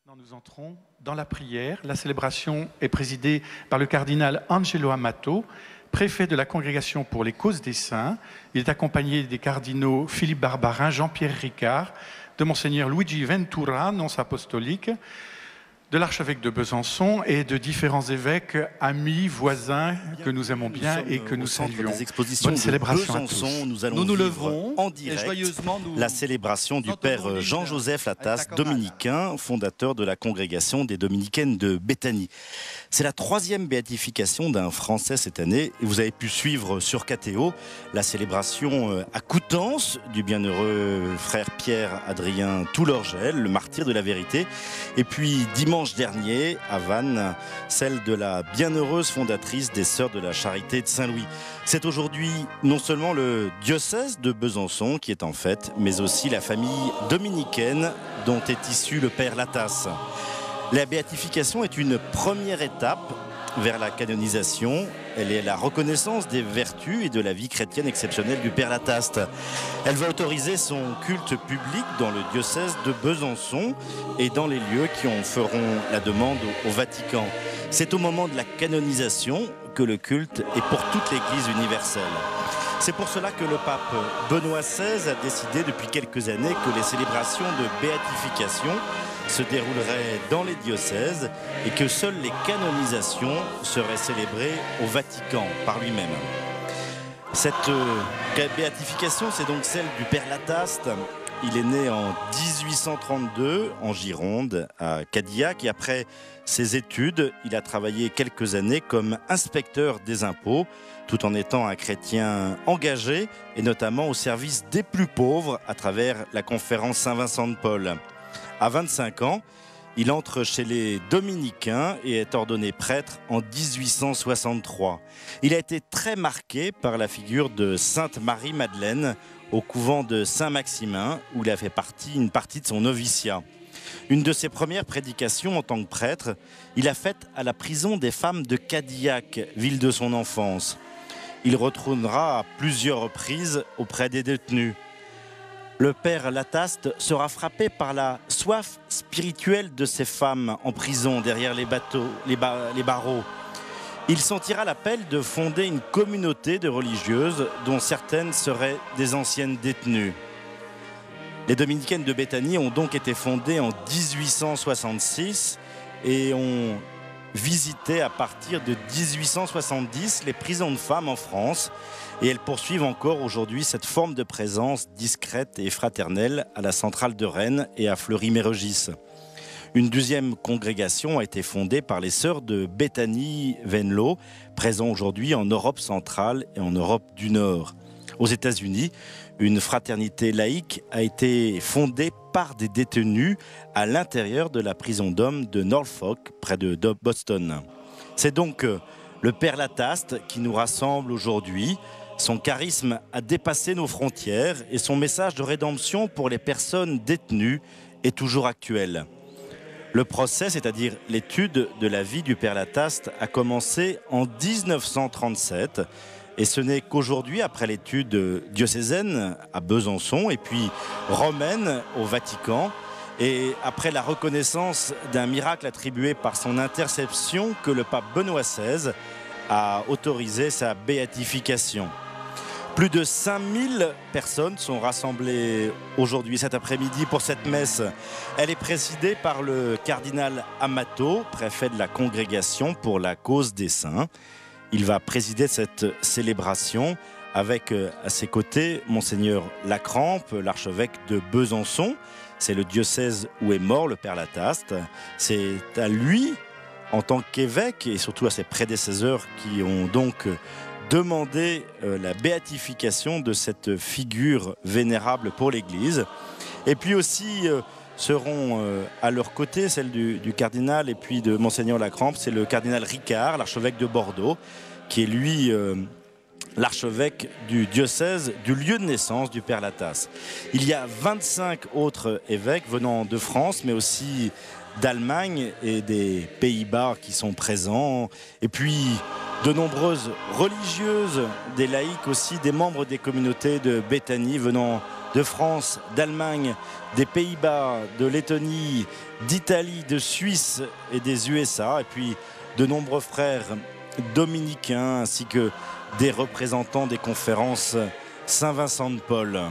Nous entrons dans la prière. La célébration est présidée par le cardinal Angelo Amato, préfet de la Congrégation pour les causes des saints. Il est accompagné des cardinaux Philippe Barbarin, Jean-Pierre Ricard, de Monseigneur Luigi Ventura, nonce apostolique, de l'archevêque de Besançon et de différents évêques, amis, voisins que nous aimons bien et que nous saluons. Des expositions de Besançon, nous allons nous leverons en direct la célébration du Père Jean-Joseph Lataste, dominicain, fondateur de la Congrégation des Dominicaines de Béthanie. C'est la 3e béatification d'un Français cette année. Et vous avez pu suivre sur KTO la célébration à Coutances du bienheureux frère Pierre-Adrien Toulorgel, le martyr de la vérité. Et puis dimanche dernier, à Vannes, celle de la bienheureuse fondatrice des Sœurs de la Charité de Saint-Louis. C'est aujourd'hui non seulement le diocèse de Besançon qui est en fête, mais aussi la famille dominicaine dont est issu le Père Lataste. La béatification est une première étape vers la canonisation. Elle est la reconnaissance des vertus et de la vie chrétienne exceptionnelle du Père Lataste. Elle va autoriser son culte public dans le diocèse de Besançon et dans les lieux qui en feront la demande au Vatican. C'est au moment de la canonisation que le culte est pour toute l'Église universelle. C'est pour cela que le pape Benoît XVI a décidé depuis quelques années que les célébrations de béatification se dérouleraient dans les diocèses et que seules les canonisations seraient célébrées au Vatican par lui-même. Cette béatification, c'est donc celle du Père Lataste. Il est né en 1832 en Gironde, à Cadillac, et après ses études, il a travaillé quelques années comme inspecteur des impôts, tout en étant un chrétien engagé, et notamment au service des plus pauvres à travers la conférence Saint-Vincent de Paul. À 25 ans, il entre chez les Dominicains et est ordonné prêtre en 1863. Il a été très marqué par la figure de Sainte Marie-Madeleine au couvent de Saint-Maximin, où il a fait une partie de son noviciat. Une de ses premières prédications en tant que prêtre, il a faite à la prison des femmes de Cadillac, ville de son enfance. Il retournera à plusieurs reprises auprès des détenus. Le Père Lataste sera frappé par la soif spirituelle de ces femmes en prison derrière les barreaux. Il sentira l'appel de fonder une communauté de religieuses dont certaines seraient des anciennes détenues. Les Dominicaines de Béthanie ont donc été fondées en 1866 et ont visité à partir de 1870 les prisons de femmes en France. Et elles poursuivent encore aujourd'hui cette forme de présence discrète et fraternelle à la centrale de Rennes et à Fleury-Mérogis. Une deuxième congrégation a été fondée par les sœurs de Béthanie-Venlo, présents aujourd'hui en Europe centrale et en Europe du Nord. Aux États-Unis, une fraternité laïque a été fondée par des détenus à l'intérieur de la prison d'hommes de Norfolk, près de Boston. C'est donc le Père Lataste qui nous rassemble aujourd'hui. Son charisme a dépassé nos frontières et son message de rédemption pour les personnes détenues est toujours actuel. Le procès, c'est-à-dire l'étude de la vie du Père Lataste, a commencé en 1937 et ce n'est qu'aujourd'hui, après l'étude diocésaine à Besançon et puis romaine au Vatican, et après la reconnaissance d'un miracle attribué par son intercession, que le pape Benoît XVI a autorisé sa béatification. Plus de 5000 personnes sont rassemblées aujourd'hui, cet après-midi, pour cette messe. Elle est présidée par le cardinal Amato, préfet de la Congrégation pour la cause des saints. Il va présider cette célébration avec à ses côtés Monseigneur Lacrampe, l'archevêque de Besançon. C'est le diocèse où est mort le Père Lataste. C'est à lui, en tant qu'évêque, et surtout à ses prédécesseurs qui ont donc demandé la béatification de cette figure vénérable pour l'Église. Et puis aussi seront à leur côté, celle du cardinal et puis de Monseigneur Lacrampe, c'est le cardinal Ricard, l'archevêque de Bordeaux, qui est lui l'archevêque du diocèse du lieu de naissance du Père Lataste. Il y a 25 autres évêques venant de France, mais aussi d'Allemagne et des Pays-Bas qui sont présents. Et puis de nombreuses religieuses, des laïcs aussi, des membres des communautés de Béthanie venant de France, d'Allemagne, des Pays-Bas, de Lettonie, d'Italie, de Suisse et des USA, et puis de nombreux frères dominicains ainsi que des représentants des conférences Saint-Vincent de Paul.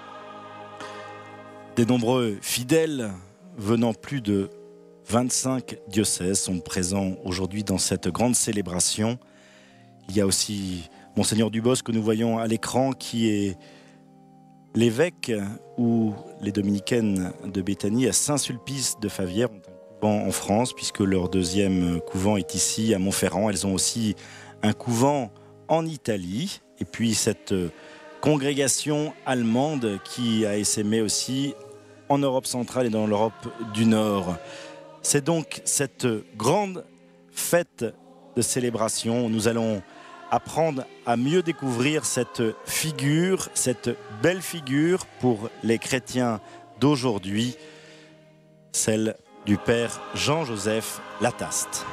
Des nombreux fidèles venant plus de 25 diocèses sont présents aujourd'hui dans cette grande célébration. Il y a aussi Monseigneur Dubos que nous voyons à l'écran qui est l'évêque ou les dominicaines de Béthanie à Saint-Sulpice de Favière ont un couvent en France puisque leur deuxième couvent est ici à Montferrand. Elles ont aussi un couvent en Italie et puis cette congrégation allemande qui a essaimé aussi en Europe centrale et dans l'Europe du Nord. C'est donc cette grande fête de célébration où nous allons apprendre à mieux découvrir cette figure, cette belle figure pour les chrétiens d'aujourd'hui, celle du Père Jean-Joseph Lataste.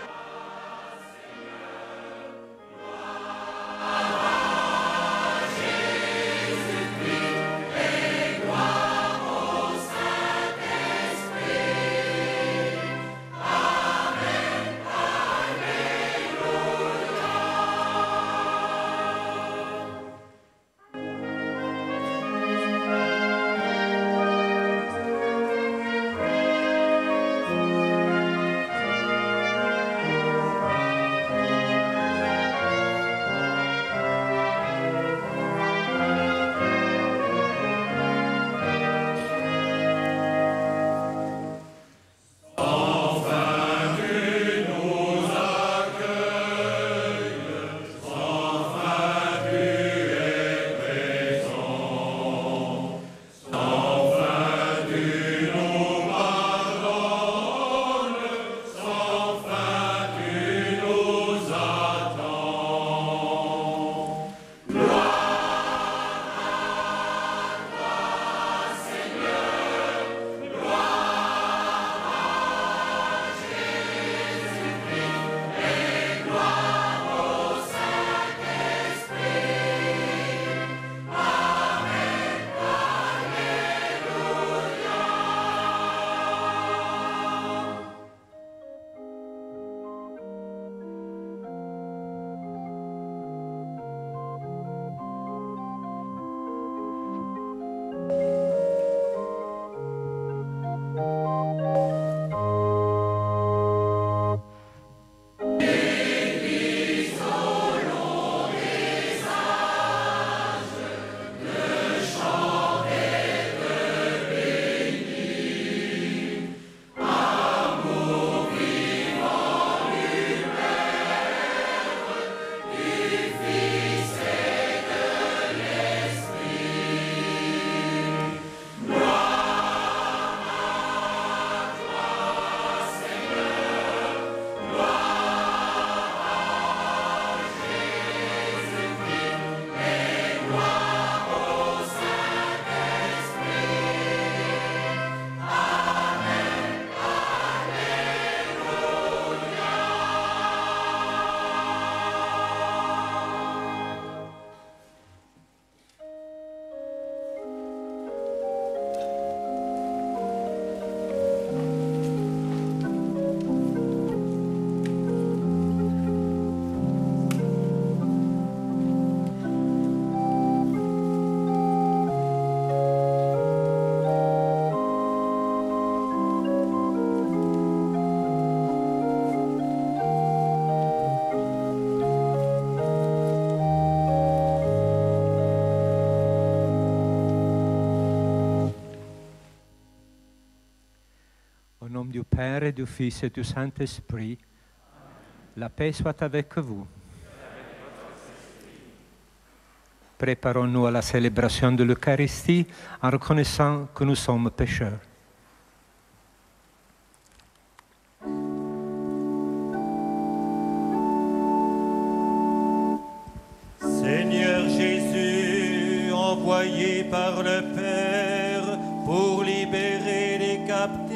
Du Père et du Fils et du Saint-Esprit, la paix soit avec vous. Préparons-nous à la célébration de l'Eucharistie en reconnaissant que nous sommes pécheurs. Seigneur Jésus, envoyé par le Père pour libérer les captifs,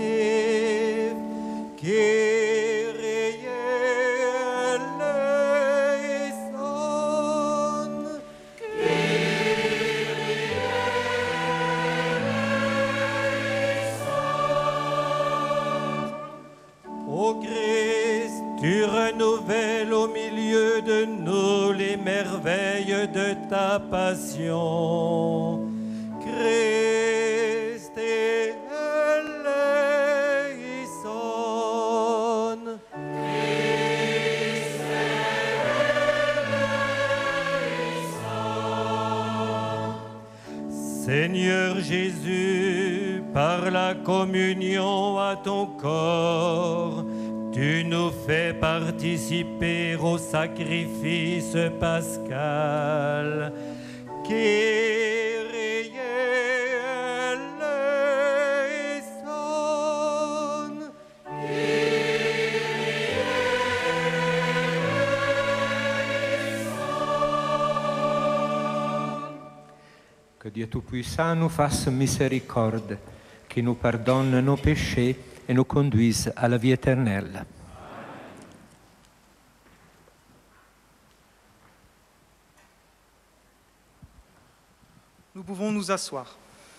Ô Christ, tu renouvelles au milieu de nous les merveilles de ta passion. Christ eleison. Christ eleison. Seigneur Jésus, par la communion à ton corps, tu nous fais participer au sacrifice pascal. Kyrie eleison. Kyrie eleison. Que Dieu Tout-Puissant nous fasse miséricorde, qui nous pardonne nos péchés et nous conduise à la vie éternelle. Nous pouvons nous asseoir.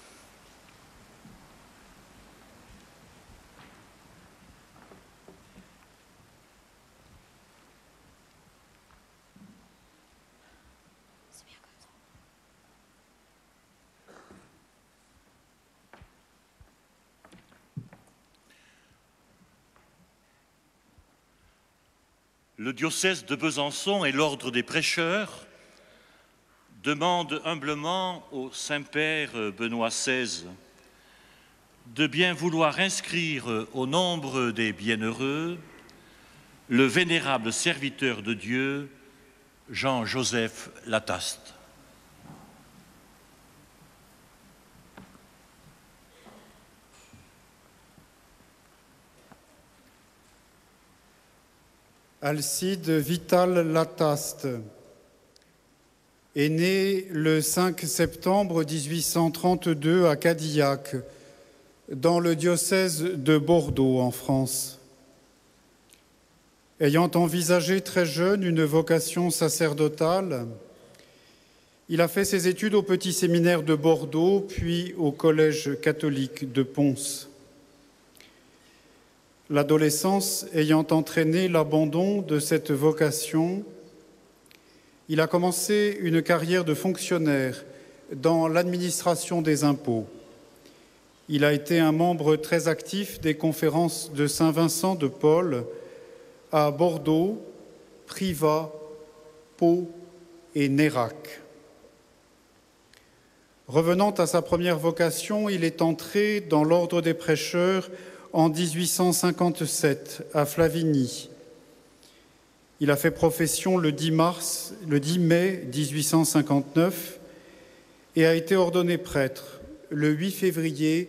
Le diocèse de Besançon et l'ordre des prêcheurs demandent humblement au Saint-Père Benoît XVI de bien vouloir inscrire au nombre des bienheureux le vénérable serviteur de Dieu, Jean-Joseph Lataste. Alcide Vital Lataste est né le 5 septembre 1832 à Cadillac, dans le diocèse de Bordeaux, en France. Ayant envisagé très jeune une vocation sacerdotale, il a fait ses études au petit séminaire de Bordeaux, puis au collège catholique de Pons. L'adolescence ayant entraîné l'abandon de cette vocation, il a commencé une carrière de fonctionnaire dans l'administration des impôts. Il a été un membre très actif des conférences de Saint-Vincent de Paul à Bordeaux, Privas, Pau et Nérac. Revenant à sa première vocation, il est entré dans l'ordre des prêcheurs en 1857 à Flavigny. Il a fait profession le 10 mai 1859 et a été ordonné prêtre le 8 février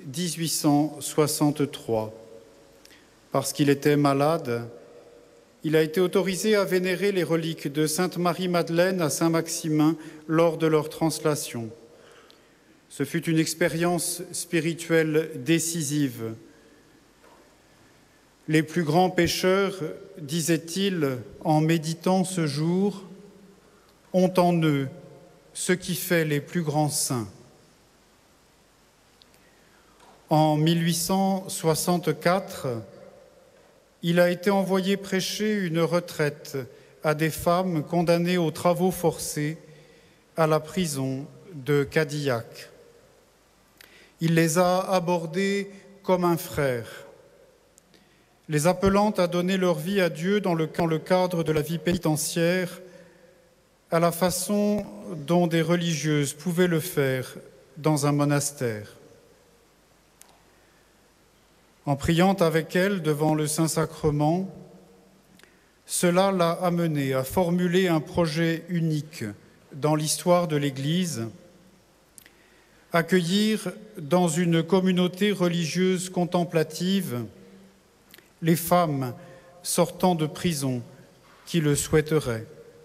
1863. Parce qu'il était malade, il a été autorisé à vénérer les reliques de Sainte Marie-Madeleine à Saint-Maximin lors de leur translation. Ce fut une expérience spirituelle décisive. Les plus grands pécheurs, disait-il en méditant ce jour, ont en eux ce qui fait les plus grands saints. En 1864, il a été envoyé prêcher une retraite à des femmes condamnées aux travaux forcés à la prison de Cadillac. Il les a abordées comme un frère, les appelant à donner leur vie à Dieu dans le cadre de la vie pénitentiaire, à la façon dont des religieuses pouvaient le faire dans un monastère. En priant avec elles devant le Saint-Sacrement, cela l'a amené à formuler un projet unique dans l'histoire de l'Église, accueillir dans une communauté religieuse contemplative les femmes sortant de prison qui le souhaiteraient.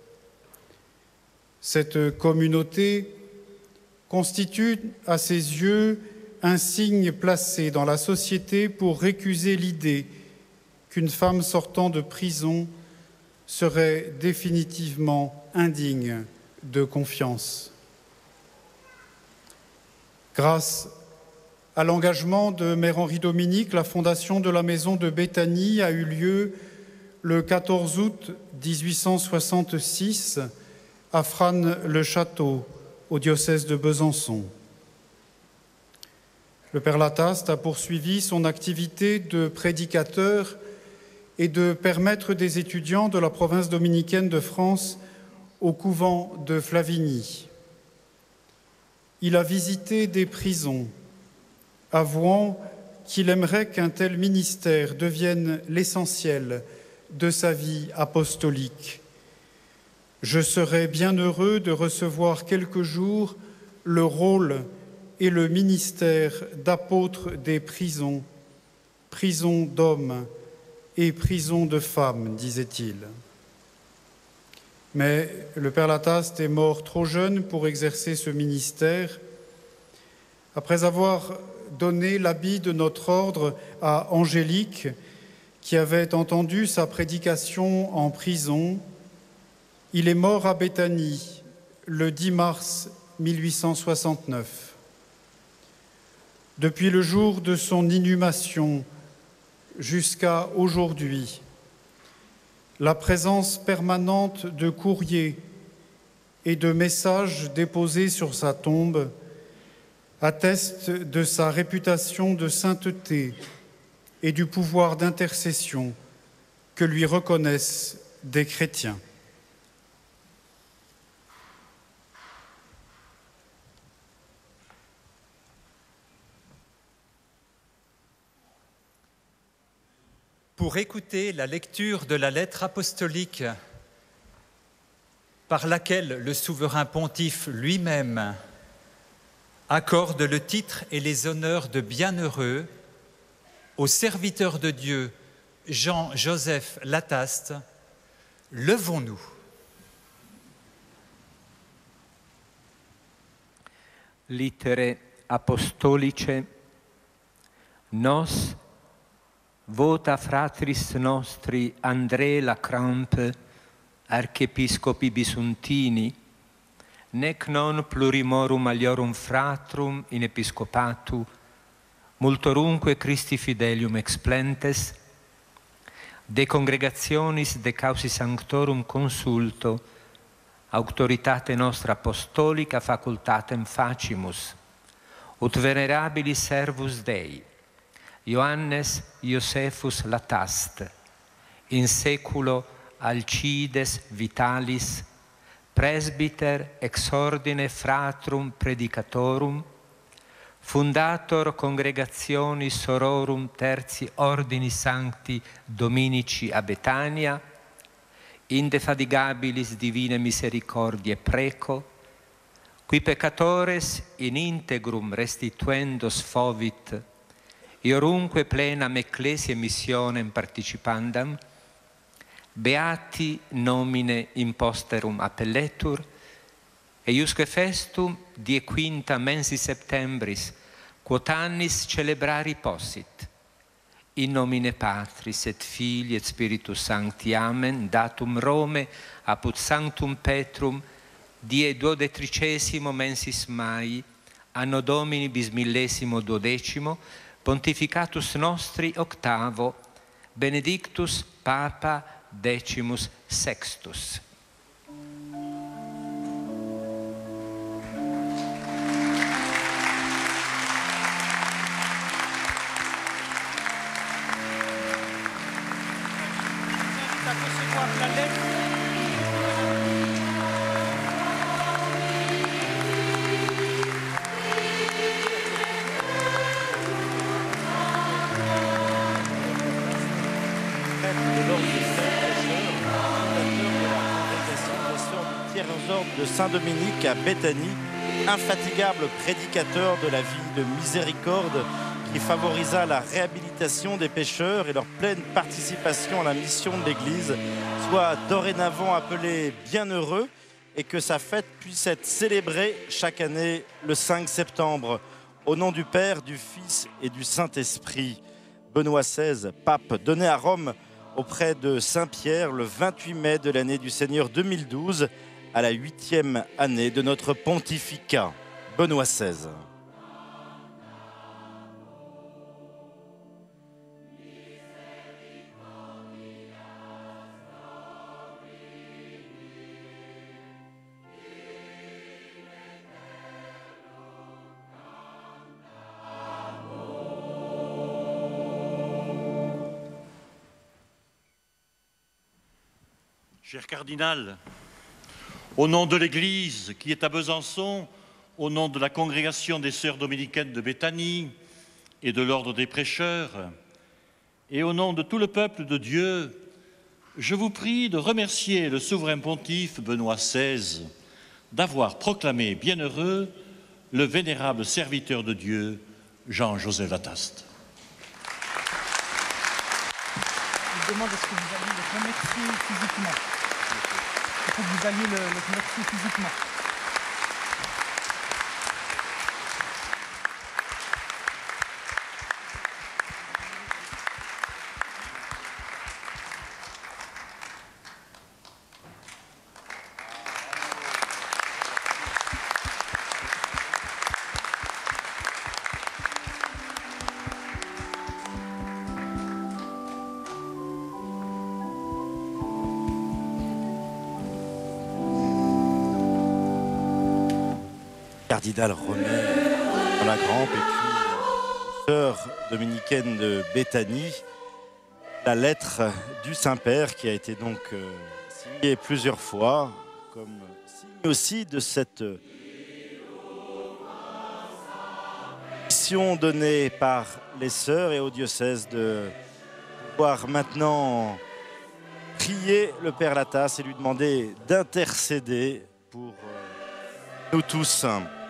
Cette communauté constitue à ses yeux un signe placé dans la société pour récuser l'idée qu'une femme sortant de prison serait définitivement indigne de confiance. Grâce À l'engagement de Mère Henri-Dominique, la fondation de la maison de Béthanie a eu lieu le 14 août 1866 à Frasnes-le-Château, au diocèse de Besançon. Le Père Lataste a poursuivi son activité de prédicateur et de père maître des étudiants de la province dominicaine de France au couvent de Flavigny. Il a visité des prisons, avouant qu'il aimerait qu'un tel ministère devienne l'essentiel de sa vie apostolique. Je serais bien heureux de recevoir quelque jour le rôle et le ministère d'apôtre des prisons, prisons d'hommes et prisons de femmes, disait-il. Mais le Père Lataste est mort trop jeune pour exercer ce ministère. Après avoir donné l'habit de notre ordre à Angélique, qui avait entendu sa prédication en prison, il est mort à Béthanie le 10 mars 1869. Depuis le jour de son inhumation jusqu'à aujourd'hui, la présence permanente de courriers et de messages déposés sur sa tombe atteste de sa réputation de sainteté et du pouvoir d'intercession que lui reconnaissent des chrétiens. Pour écouter la lecture de la lettre apostolique par laquelle le souverain pontife lui-même accorde le titre et les honneurs de bienheureux au serviteur de Dieu Jean-Joseph Lataste, levons-nous. Litere apostolice, nos vota fratris nostri André Lacrampe, archiepiscopi Bisuntini, nec non plurimorum aliorum fratrum in episcopatu, multorumque Christi fidelium explentes, de congregationis de causi sanctorum consulto, auctoritate nostra apostolica facultatem facimus, ut venerabilis servus Dei, Ioannes Iosephus Lataste, in seculo Alcides Vitalis, presbyter ex ordine fratrum predicatorum, fundator congregationis sororum terzi ordini sancti dominici a Betania, indefatigabilis divine misericordiae preco, qui peccatores in integrum restituendos fovit, iorunque plenam ecclesiae missionem participandam, beati nomine imposterum appelletur, eiusque festum die quinta mensi septembris, quot annis celebrari possit, in nomine Patris et Filii et Spiritus Sancti, amen, datum Rome, apud Sanctum Petrum, die 12 mensis Mai, anno Domini bismillesimo duodecimo, pontificatus nostri octavo, benedictus Papa decimus sextus. De Saint-Dominique à Béthanie, infatigable prédicateur de la vie de miséricorde qui favorisa la réhabilitation des pécheurs et leur pleine participation à la mission de l'Église, soit dorénavant appelé bienheureux et que sa fête puisse être célébrée chaque année le 5 septembre. Au nom du Père, du Fils et du Saint-Esprit. Benoît XVI, pape, donné à Rome auprès de Saint-Pierre le 28 mai de l'année du Seigneur 2012, à la 8e année de notre pontificat. Benoît XVI. cher cardinal, au nom de l'Église qui est à Besançon, au nom de la congrégation des sœurs dominicaines de Béthanie et de l'ordre des prêcheurs, et au nom de tout le peuple de Dieu, je vous prie de remercier le souverain pontife Benoît XVI d'avoir proclamé bienheureux le vénérable serviteur de Dieu, Jean-Joseph Lataste. Je demande est-ce que vous alliez le remercier physiquement. Il faut que vous alliez le remercier physiquement. Cardinal remet dans la grampe et puis sœur dominicaine de Béthanie la lettre du Saint-Père qui a été donc signée plusieurs fois comme signe aussi de cette mission donnée par les sœurs et au diocèse de pouvoir maintenant prier le Père Lataste et lui demander d'intercéder pour nous tous.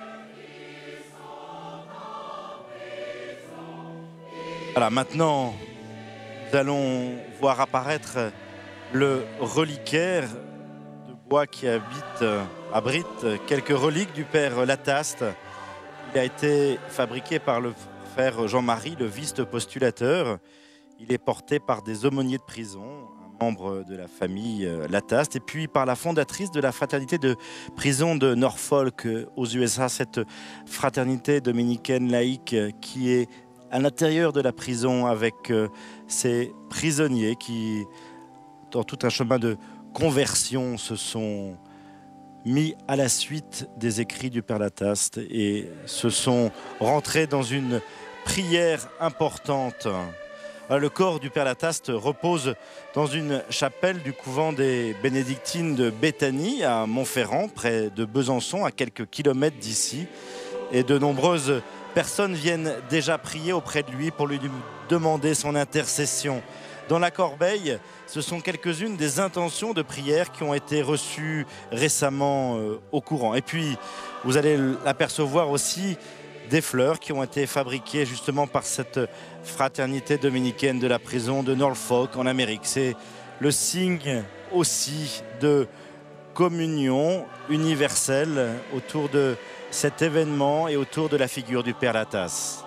Voilà, maintenant, nous allons voir apparaître le reliquaire de bois qui abrite quelques reliques du Père Lataste. Il a été fabriqué par le frère Jean-Marie, le vice-postulateur. Il est porté par des aumôniers de prison, un membre de la famille Lataste, et puis par la fondatrice de la fraternité de prison de Norfolk aux USA, cette fraternité dominicaine laïque qui est à l'intérieur de la prison avec ces prisonniers qui, dans tout un chemin de conversion, se sont mis à la suite des écrits du Père Lataste et se sont rentrés dans une prière importante. Le corps du Père Lataste repose dans une chapelle du couvent des Bénédictines de Béthanie à Montferrand, près de Besançon, à quelques kilomètres d'ici. Et de nombreuses personnes viennent déjà prier auprès de lui pour lui demander son intercession. Dans la corbeille, ce sont quelques-unes des intentions de prière qui ont été reçues récemment au courant. Et puis, vous allez l'apercevoir aussi des fleurs qui ont été fabriquées justement par cette fraternité dominicaine de la prison de Norfolk en Amérique. C'est le signe aussi de communion universelle autour de cet événement et autour de la figure du Père Lataste.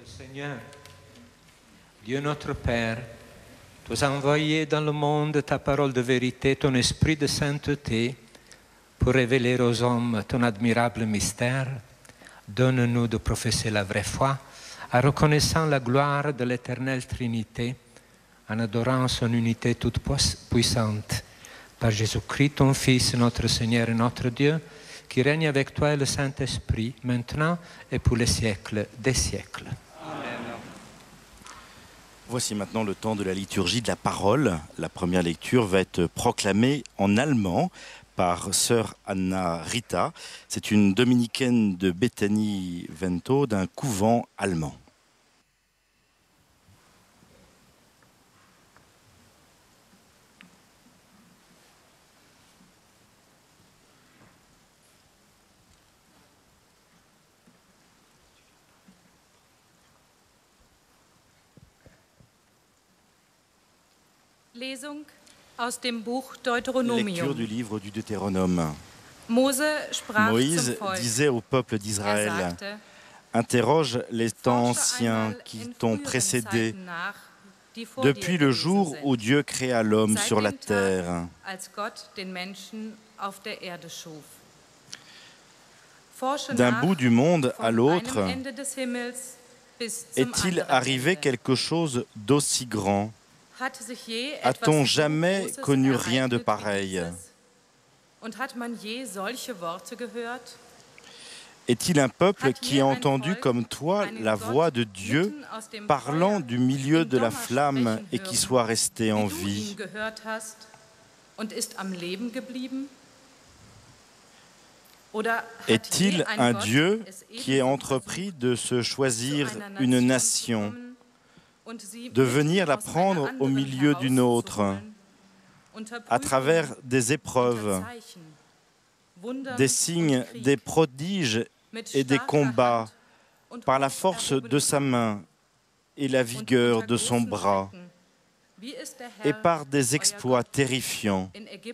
Seigneur, Dieu notre Père, tu as envoyé dans le monde ta parole de vérité, ton esprit de sainteté, pour révéler aux hommes ton admirable mystère. Donne-nous de professer la vraie foi, en reconnaissant la gloire de l'éternelle Trinité, en adorant son unité toute puissante. Par Jésus-Christ, ton Fils, notre Seigneur et notre Dieu, qui règne avec toi et le Saint-Esprit, maintenant et pour les siècles des siècles. Voici maintenant le temps de la liturgie de la parole. La première lecture va être proclamée en allemand par sœur Anna Rita. C'est une dominicaine de Bethany-Vento, d'un couvent allemand. Lesung aus dem Buch Deuteronomium. Lecture du livre du Deutéronome. Moïse disait au peuple d'Israël: interroge les temps anciens qui t'ont précédé, depuis le jour où Dieu créa l'homme sur la terre. D'un bout du monde à l'autre, est-il arrivé quelque chose d'aussi grand? A-t-on jamais connu rien de pareil? Est-il un peuple qui a entendu comme toi la voix de Dieu parlant du milieu de la flamme et qui soit resté en vie? Est-il un Dieu qui ait entrepris de se choisir une nation, de venir la prendre au milieu d'une autre, à travers des épreuves, des signes, des prodiges et des combats, par la force de sa main et la vigueur de son bras, et par des exploits terrifiants,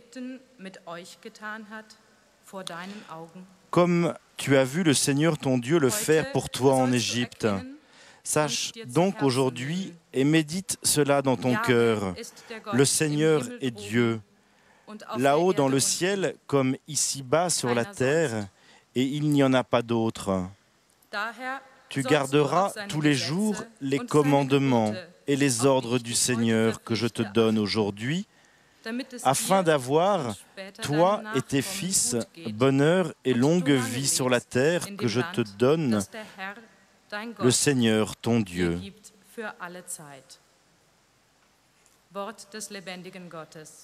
comme tu as vu le Seigneur ton Dieu le faire pour toi en Égypte. Sache donc aujourd'hui et médite cela dans ton cœur. Le Seigneur est Dieu, là-haut dans le ciel comme ici-bas sur la terre, et il n'y en a pas d'autre. Tu garderas tous les jours les commandements et les ordres du Seigneur que je te donne aujourd'hui, afin d'avoir, toi et tes fils, bonheur et longue vie sur la terre que je te donne, le Seigneur, ton Dieu. Wort des lebendigen Gottes.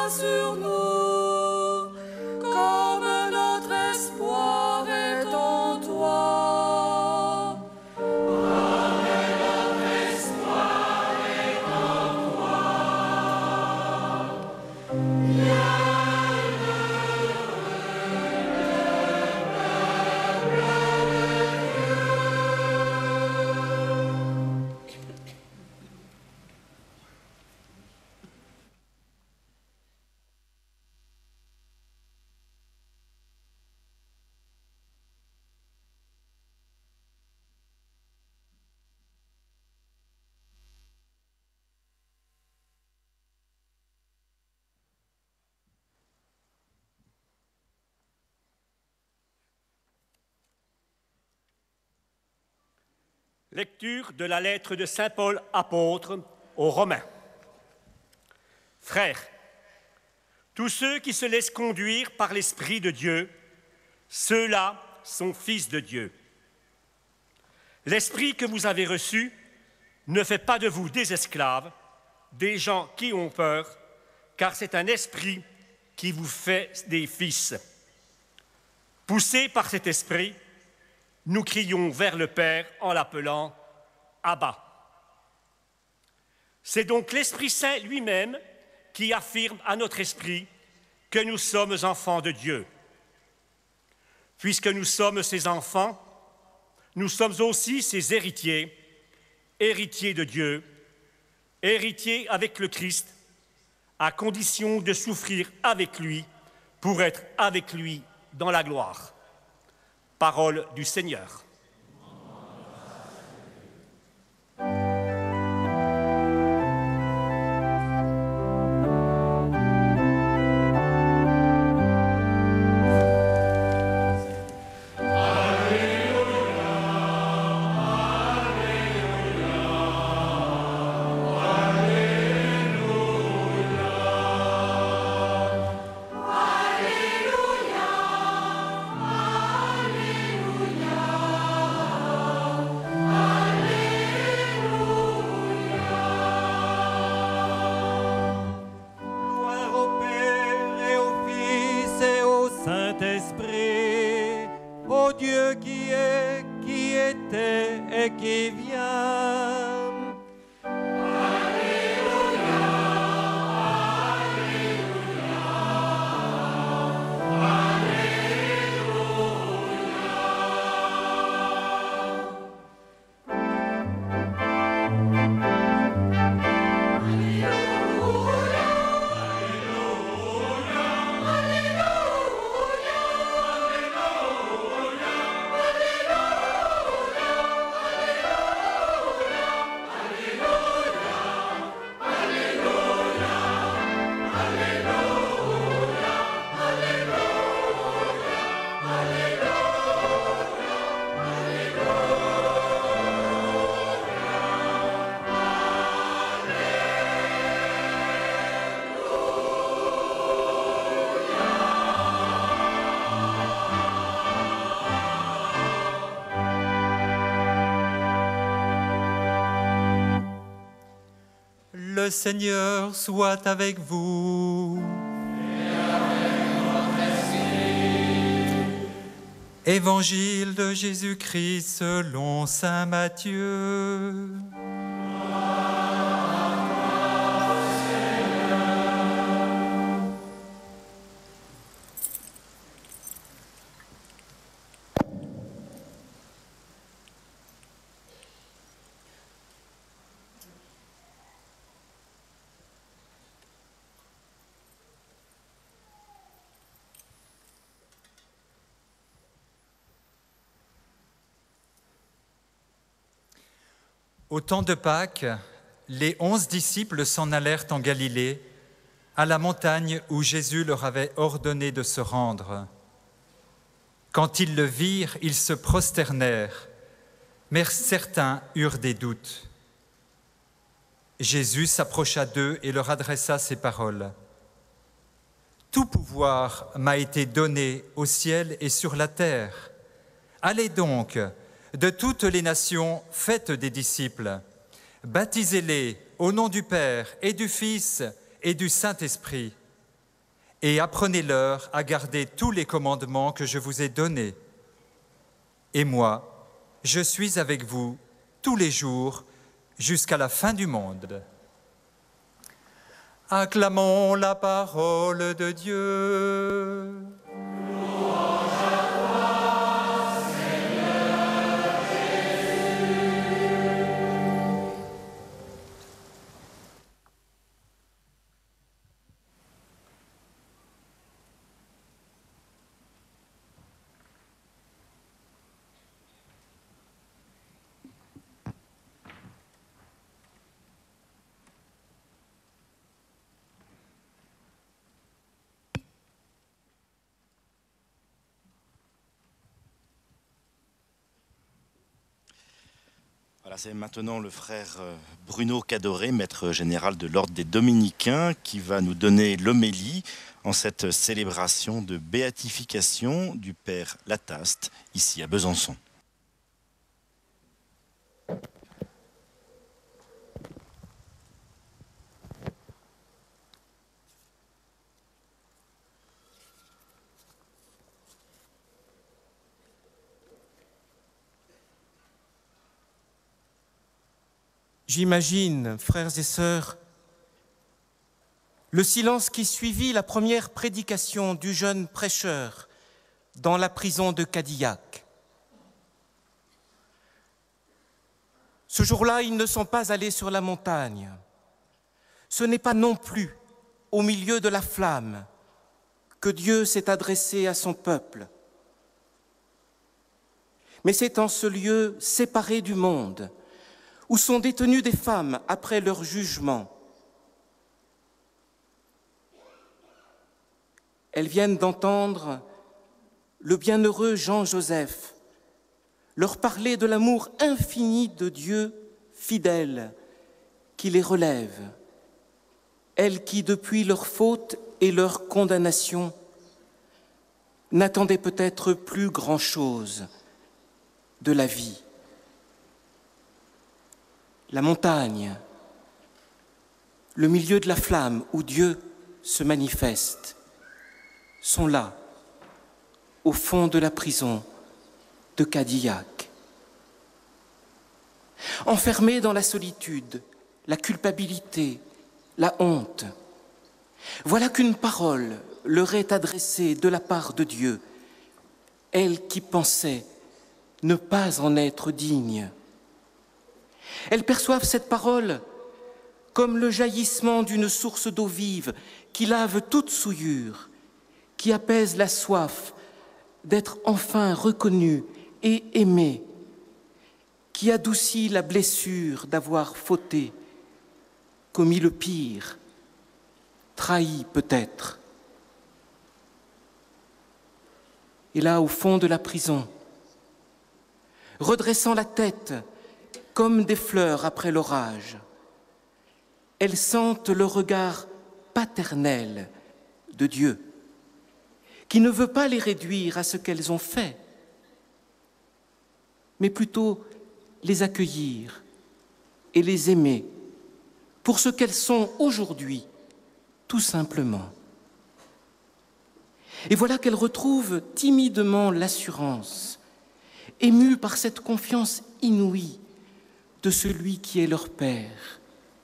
sur nous, comme notre espoir est en toi. Comme notre espoir est en toi. Lecture de la lettre de saint Paul apôtre aux Romains. Frères, tous ceux qui se laissent conduire par l'Esprit de Dieu, ceux-là sont fils de Dieu. L'Esprit que vous avez reçu ne fait pas de vous des esclaves, des gens qui ont peur, car c'est un esprit qui vous fait des fils. Poussés par cet esprit, nous crions vers le Père en l'appelant Abba. C'est donc l'Esprit Saint lui-même qui affirme à notre esprit que nous sommes enfants de Dieu. Puisque nous sommes ses enfants, nous sommes aussi ses héritiers, héritiers de Dieu, héritiers avec le Christ, à condition de souffrir avec lui pour être avec lui dans la gloire. Parole du Seigneur. Le Seigneur soit avec vous. Et avec votre esprit. Évangile de Jésus-Christ selon saint Matthieu. Au temps de Pâques, les 11 disciples s'en allèrent en Galilée, à la montagne où Jésus leur avait ordonné de se rendre. Quand ils le virent, ils se prosternèrent, mais certains eurent des doutes. Jésus s'approcha d'eux et leur adressa ces paroles. « Tout pouvoir m'a été donné au ciel et sur la terre. Allez donc, de toutes les nations, faites des disciples. Baptisez-les au nom du Père et du Fils et du Saint-Esprit. et apprenez-leur à garder tous les commandements que je vous ai donnés. Et moi, je suis avec vous tous les jours jusqu'à la fin du monde. Acclamons la parole de Dieu. Voilà, c'est maintenant le frère Bruno Cadoré, maître général de l'ordre des Dominicains, qui va nous donner l'homélie en cette célébration de béatification du Père Lataste, ici à Besançon. J'imagine, frères et sœurs, le silence qui suivit la première prédication du jeune prêcheur dans la prison de Cadillac. Ce jour-là, ils ne sont pas allés sur la montagne. Ce n'est pas non plus au milieu de la flamme que Dieu s'est adressé à son peuple. Mais c'est en ce lieu séparé du monde, où sont détenues des femmes après leur jugement. Elles viennent d'entendre le bienheureux Jean-Joseph leur parler de l'amour infini de Dieu fidèle qui les relève, elles qui, depuis leur faute et leur condamnation, n'attendaient peut-être plus grand-chose de la vie. La montagne, le milieu de la flamme où Dieu se manifeste, sont là, au fond de la prison de Cadillac. Enfermés dans la solitude, la culpabilité, la honte, voilà qu'une parole leur est adressée de la part de Dieu, elles qui pensaient ne pas en être dignes. Elles perçoivent cette parole comme le jaillissement d'une source d'eau vive qui lave toute souillure, qui apaise la soif d'être enfin reconnues et aimées, qui adoucit la blessure d'avoir fauté, commis le pire, trahi peut-être. Et là, au fond de la prison, redressant la tête, comme des fleurs après l'orage, elles sentent le regard paternel de Dieu, qui ne veut pas les réduire à ce qu'elles ont fait, mais plutôt les accueillir et les aimer pour ce qu'elles sont aujourd'hui, tout simplement. Et voilà qu'elles retrouvent timidement l'assurance, émues par cette confiance inouïe de celui qui est leur Père.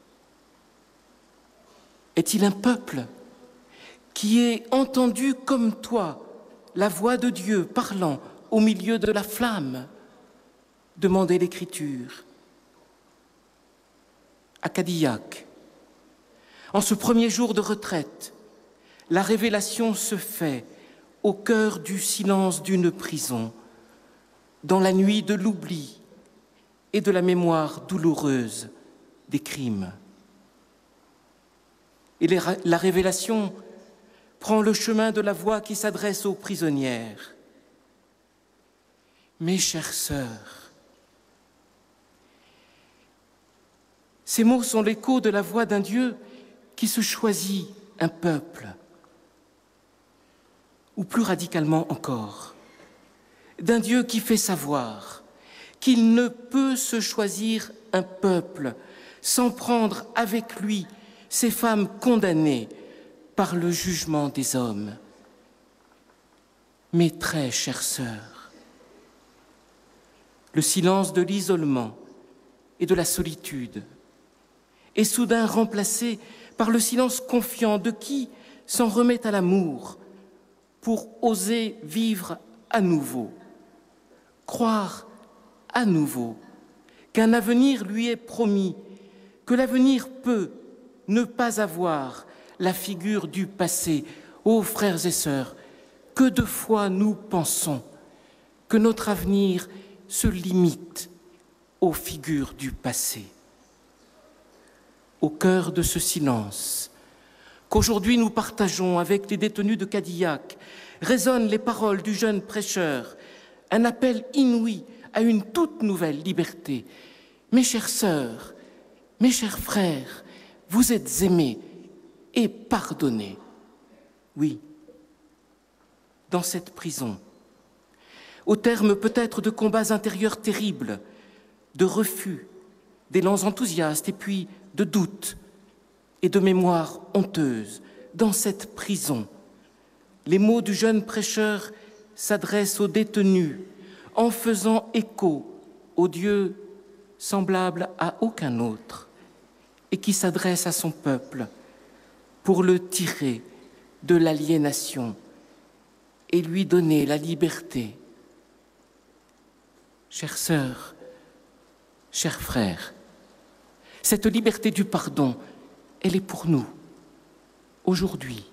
Est-il un peuple qui ait entendu comme toi la voix de Dieu parlant au milieu de la flamme? Demandait l'Écriture. À Cadillac, en ce premier jour de retraite, la révélation se fait au cœur du silence d'une prison, dans la nuit de l'oubli et de la mémoire douloureuse des crimes. Et la révélation prend le chemin de la voix qui s'adresse aux prisonnières. Mes chères sœurs, ces mots sont l'écho de la voix d'un Dieu qui se choisit un peuple, ou plus radicalement encore, d'un Dieu qui fait savoir qu'il ne peut se choisir un peuple sans prendre avec lui ces femmes condamnées par le jugement des hommes. Mes très chères sœurs, le silence de l'isolement et de la solitude est soudain remplacé par le silence confiant de qui s'en remet à l'amour pour oser vivre à nouveau, croire à nouveau qu'un avenir lui est promis, que l'avenir peut ne pas avoir la figure du passé. Ô frères et sœurs, que de fois nous pensons que notre avenir se limite aux figures du passé. Au cœur de ce silence qu'aujourd'hui nous partageons avec les détenus de Cadillac, résonnent les paroles du jeune prêcheur, un appel inouï à une toute nouvelle liberté. Mes chères sœurs, mes chers frères, vous êtes aimés et pardonnés. Oui, dans cette prison, au terme peut-être de combats intérieurs terribles, de refus, d'élans enthousiastes et puis de doutes et de mémoires honteuses, dans cette prison, les mots du jeune prêcheur s'adressent aux détenus en faisant écho au Dieu semblable à aucun autre et qui s'adresse à son peuple pour le tirer de l'aliénation et lui donner la liberté. Chères sœurs, chers frères, cette liberté du pardon, elle est pour nous, aujourd'hui.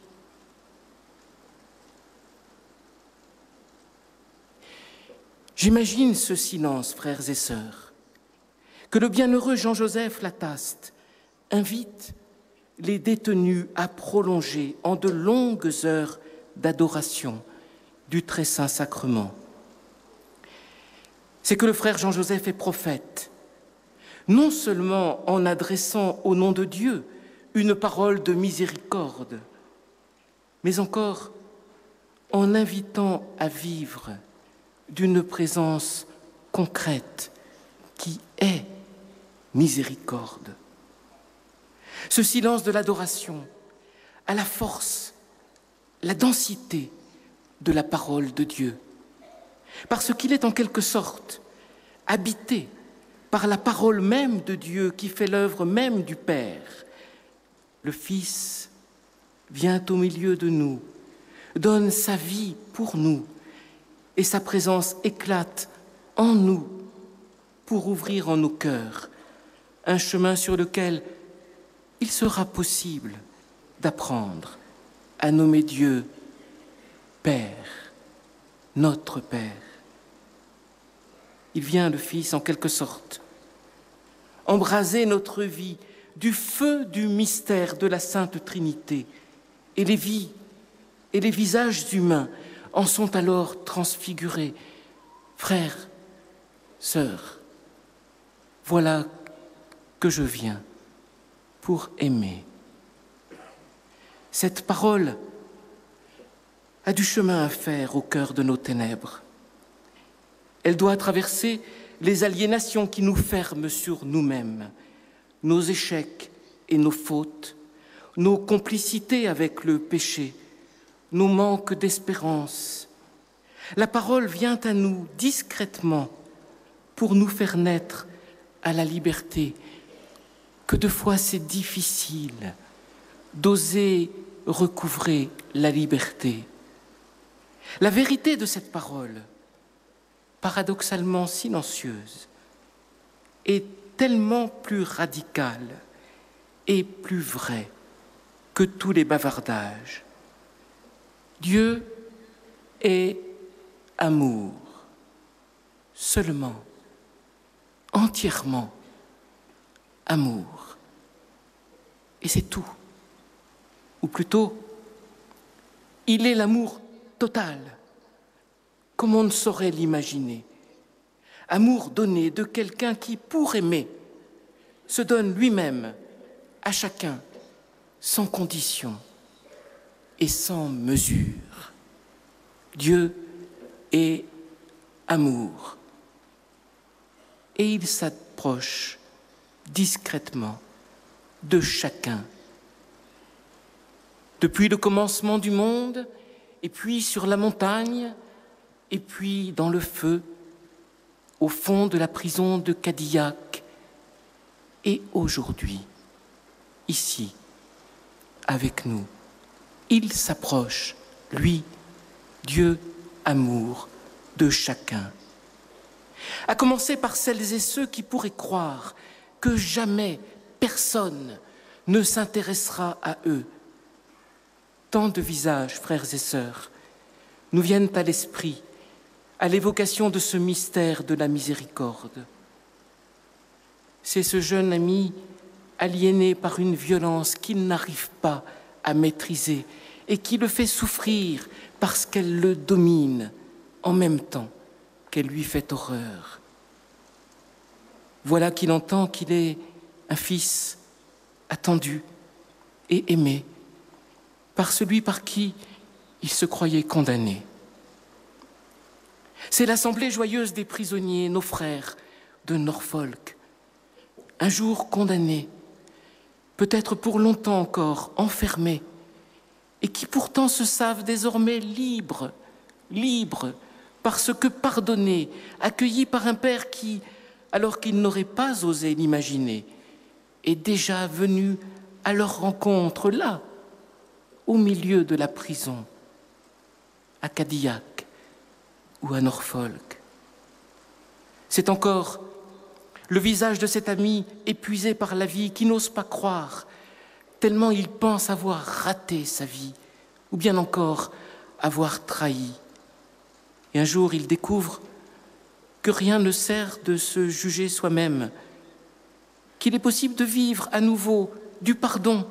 J'imagine ce silence, frères et sœurs, que le bienheureux Jean-Joseph Lataste invite les détenus à prolonger en de longues heures d'adoration du très saint sacrement. C'est que le frère Jean-Joseph est prophète, non seulement en adressant au nom de Dieu une parole de miséricorde, mais encore en invitant à vivre d'une présence concrète qui est miséricorde. Ce silence de l'adoration a la force, la densité de la parole de Dieu, parce qu'il est en quelque sorte habité par la parole même de Dieu qui fait l'œuvre même du Père. Le Fils vient au milieu de nous, donne sa vie pour nous, et sa présence éclate en nous pour ouvrir en nos cœurs un chemin sur lequel il sera possible d'apprendre à nommer Dieu Père, notre Père. Il vient, le Fils, en quelque sorte, embraser notre vie du feu du mystère de la Sainte Trinité, et les vies et les visages humains en sont alors transfigurés. Frères, sœurs, voilà que je viens pour aimer. Cette parole a du chemin à faire au cœur de nos ténèbres. Elle doit traverser les aliénations qui nous ferment sur nous-mêmes, nos échecs et nos fautes, nos complicités avec le péché, nos manques d'espérance. La parole vient à nous discrètement pour nous faire naître à la liberté, que de fois c'est difficile d'oser recouvrer la liberté. La vérité de cette parole, paradoxalement silencieuse, est tellement plus radicale et plus vraie que tous les bavardages. Dieu est amour, seulement, entièrement amour. Et c'est tout. Ou plutôt, il est l'amour total, comme on ne saurait l'imaginer. Amour donné de quelqu'un qui, pour aimer, se donne lui-même à chacun, sans condition et sans mesure. Dieu est amour. Et il s'approche discrètement de chacun. depuis le commencement du monde, et puis sur la montagne, et puis dans le feu, au fond de la prison de Cadillac, et aujourd'hui, ici, avec nous. Il s'approche, lui, Dieu, amour de chacun. À commencer par celles et ceux qui pourraient croire que jamais personne ne s'intéressera à eux. Tant de visages, frères et sœurs, nous viennent à l'esprit à l'évocation de ce mystère de la miséricorde. C'est ce jeune ami aliéné par une violence qu'il n'arrive pas à maîtriser et qui le fait souffrir parce qu'elle le domine en même temps qu'elle lui fait horreur. Voilà qu'il entend qu'il est un fils attendu et aimé par celui par qui il se croyait condamné. C'est l'assemblée joyeuse des prisonniers, nos frères de Norfolk, un jour condamnés, peut-être pour longtemps encore enfermés, et qui pourtant se savent désormais libres, parce que pardonnés, accueillis par un Père qui, alors qu'il n'aurait pas osé l'imaginer, est déjà venu à leur rencontre, là, au milieu de la prison, à Cadillac ou à Norfolk. C'est encore le visage de cet ami épuisé par la vie qui n'ose pas croire, tellement il pense avoir raté sa vie, ou bien encore avoir trahi. Et un jour, il découvre que rien ne sert de se juger soi-même, qu'il est possible de vivre à nouveau du pardon,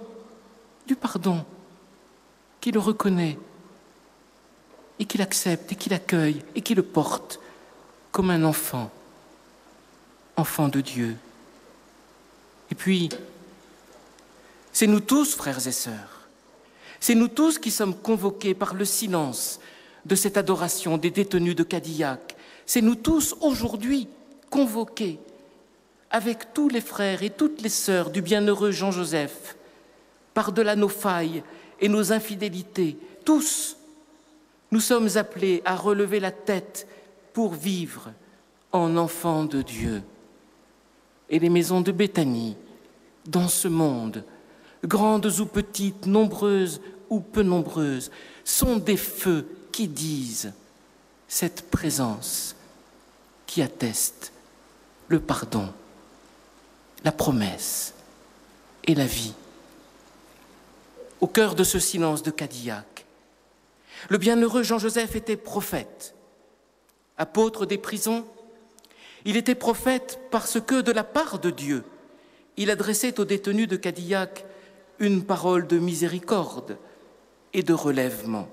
qu'il le reconnaît, et qu'il accepte, et qu'il accueille, et qu'il le porte comme un enfant de Dieu. Et puis, c'est nous tous, frères et sœurs, c'est nous tous qui sommes convoqués par le silence de cette adoration des détenus de Cadillac. C'est nous tous, aujourd'hui, convoqués avec tous les frères et toutes les sœurs du bienheureux Jean-Joseph, par-delà nos failles et nos infidélités, tous, nous sommes appelés à relever la tête pour vivre en enfants de Dieu. Et les maisons de Béthanie, dans ce monde, grandes ou petites, nombreuses ou peu nombreuses, sont des feux qui disent cette présence qui atteste le pardon, la promesse et la vie. Au cœur de ce silence de Cadillac, le bienheureux Jean-Joseph était prophète, apôtre des prisons. Il était prophète parce que, de la part de Dieu, il adressait aux détenus de Cadillac une parole de miséricorde et de relèvement.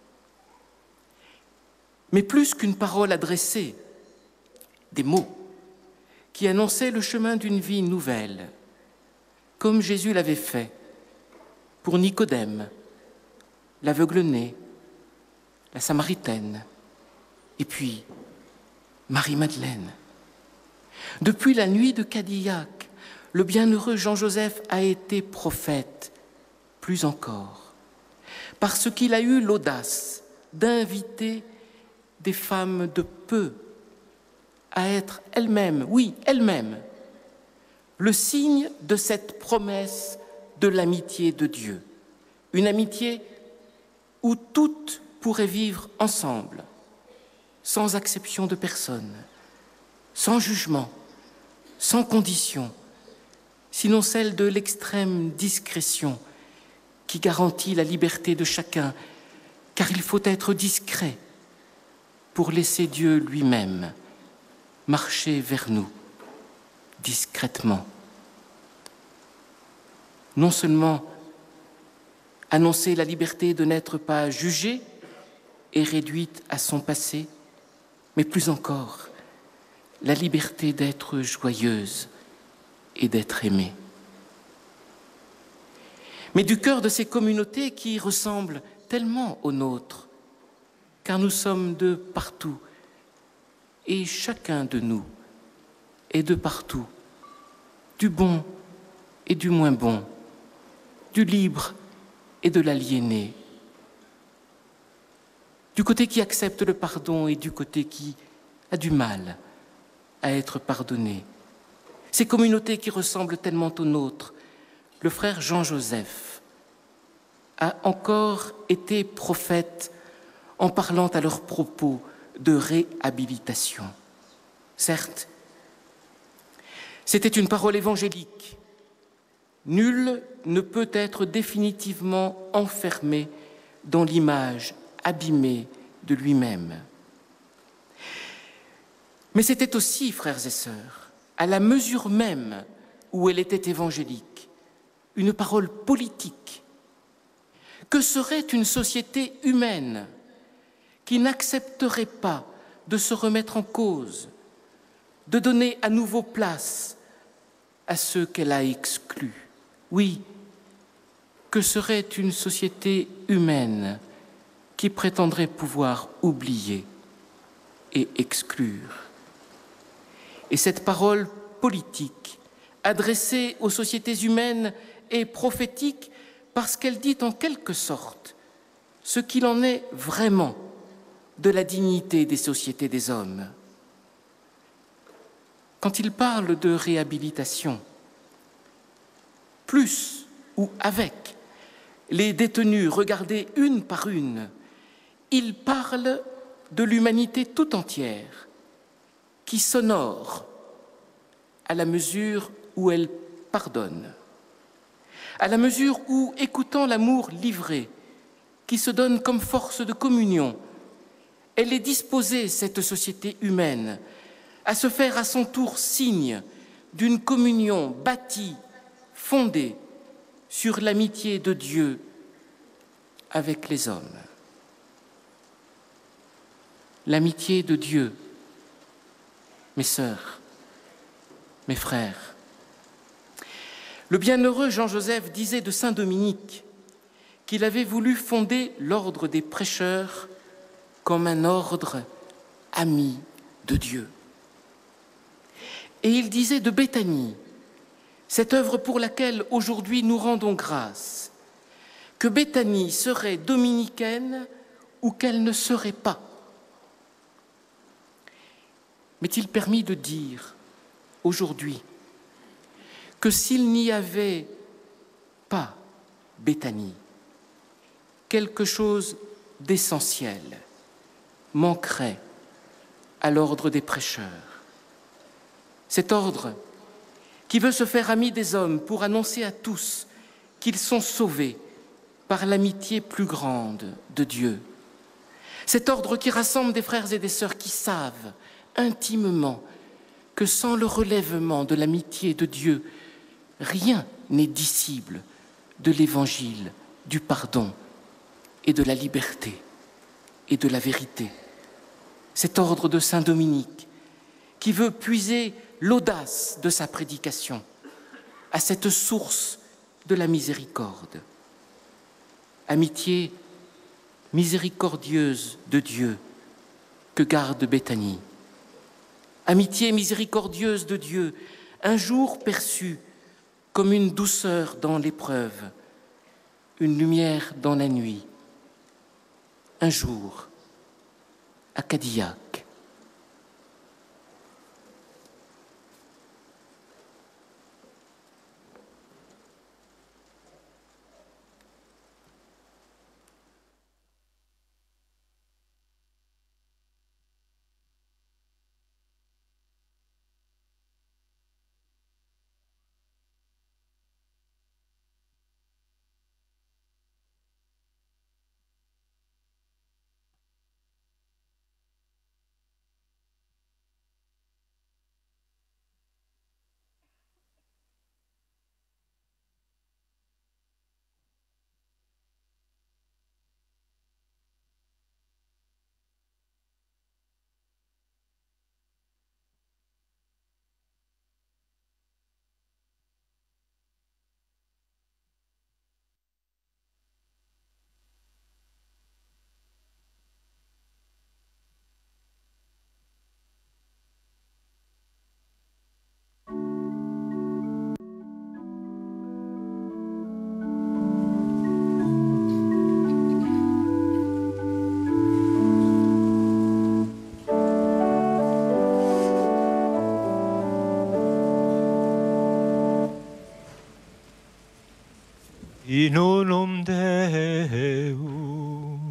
Mais plus qu'une parole adressée, des mots qui annonçaient le chemin d'une vie nouvelle, comme Jésus l'avait fait pour Nicodème, l'aveugle-né, la Samaritaine, et puis Marie-Madeleine. Depuis la nuit de Cadillac, le bienheureux Jean-Joseph a été prophète, plus encore, parce qu'il a eu l'audace d'inviter des femmes de peu à être elles-mêmes, oui, elles-mêmes, le signe de cette promesse de l'amitié de Dieu. Une amitié où toutes pourraient vivre ensemble, sans acception de personne, sans jugement, sans condition, sinon celle de l'extrême discrétion qui garantit la liberté de chacun, car il faut être discret pour laisser Dieu lui-même marcher vers nous discrètement. Non seulement annoncer la liberté de n'être pas jugée et réduite à son passé, mais plus encore, la liberté d'être joyeuse et d'être aimée. Mais du cœur de ces communautés qui ressemblent tellement aux nôtres, car nous sommes de partout, et chacun de nous est de partout, du bon et du moins bon, du libre et de l'aliéné, du côté qui accepte le pardon et du côté qui a du mal à être pardonné. Ces communautés qui ressemblent tellement aux nôtres, le frère Jean-Joseph a encore été prophète en parlant à leurs propos de réhabilitation. Certes, c'était une parole évangélique. Nul ne peut être définitivement enfermé dans l'image abîmée de lui-même. Mais c'était aussi, frères et sœurs, à la mesure même où elle était évangélique, une parole politique. Que serait une société humaine qui n'accepterait pas de se remettre en cause, de donner à nouveau place à ceux qu'elle a exclus? Oui, que serait une société humaine qui prétendrait pouvoir oublier et exclure? Et cette parole politique, adressée aux sociétés humaines, est prophétique parce qu'elle dit en quelque sorte ce qu'il en est vraiment de la dignité des sociétés des hommes. Quand il parle de réhabilitation, plus ou avec les détenus regardés une par une, il parle de l'humanité tout entière qui s'honore à la mesure où elle pardonne, à la mesure où, écoutant l'amour livré, qui se donne comme force de communion, elle est disposée, cette société humaine, à se faire à son tour signe d'une communion bâtie, fondée sur l'amitié de Dieu avec les hommes. L'amitié de Dieu, mes sœurs, mes frères. Le bienheureux Jean-Joseph disait de saint Dominique qu'il avait voulu fonder l'ordre des prêcheurs comme un ordre ami de Dieu. Et il disait de Béthanie, cette œuvre pour laquelle aujourd'hui nous rendons grâce, que Béthanie serait dominicaine ou qu'elle ne serait pas. M'est-il permis de dire aujourd'hui que s'il n'y avait pas Béthanie, quelque chose d'essentiel manquerait à l'ordre des prêcheurs. Cet ordre qui veut se faire ami des hommes pour annoncer à tous qu'ils sont sauvés par l'amitié plus grande de Dieu. Cet ordre qui rassemble des frères et des sœurs qui savent intimement que sans le relèvement de l'amitié de Dieu, rien n'est disciple de l'évangile, du pardon et de la liberté et de la vérité. Cet ordre de saint Dominique qui veut puiser l'audace de sa prédication à cette source de la miséricorde. Amitié miséricordieuse de Dieu que garde Béthanie. Amitié miséricordieuse de Dieu, un jour perçue comme une douceur dans l'épreuve, une lumière dans la nuit. Un jour, à Cadillac. In unum Deum.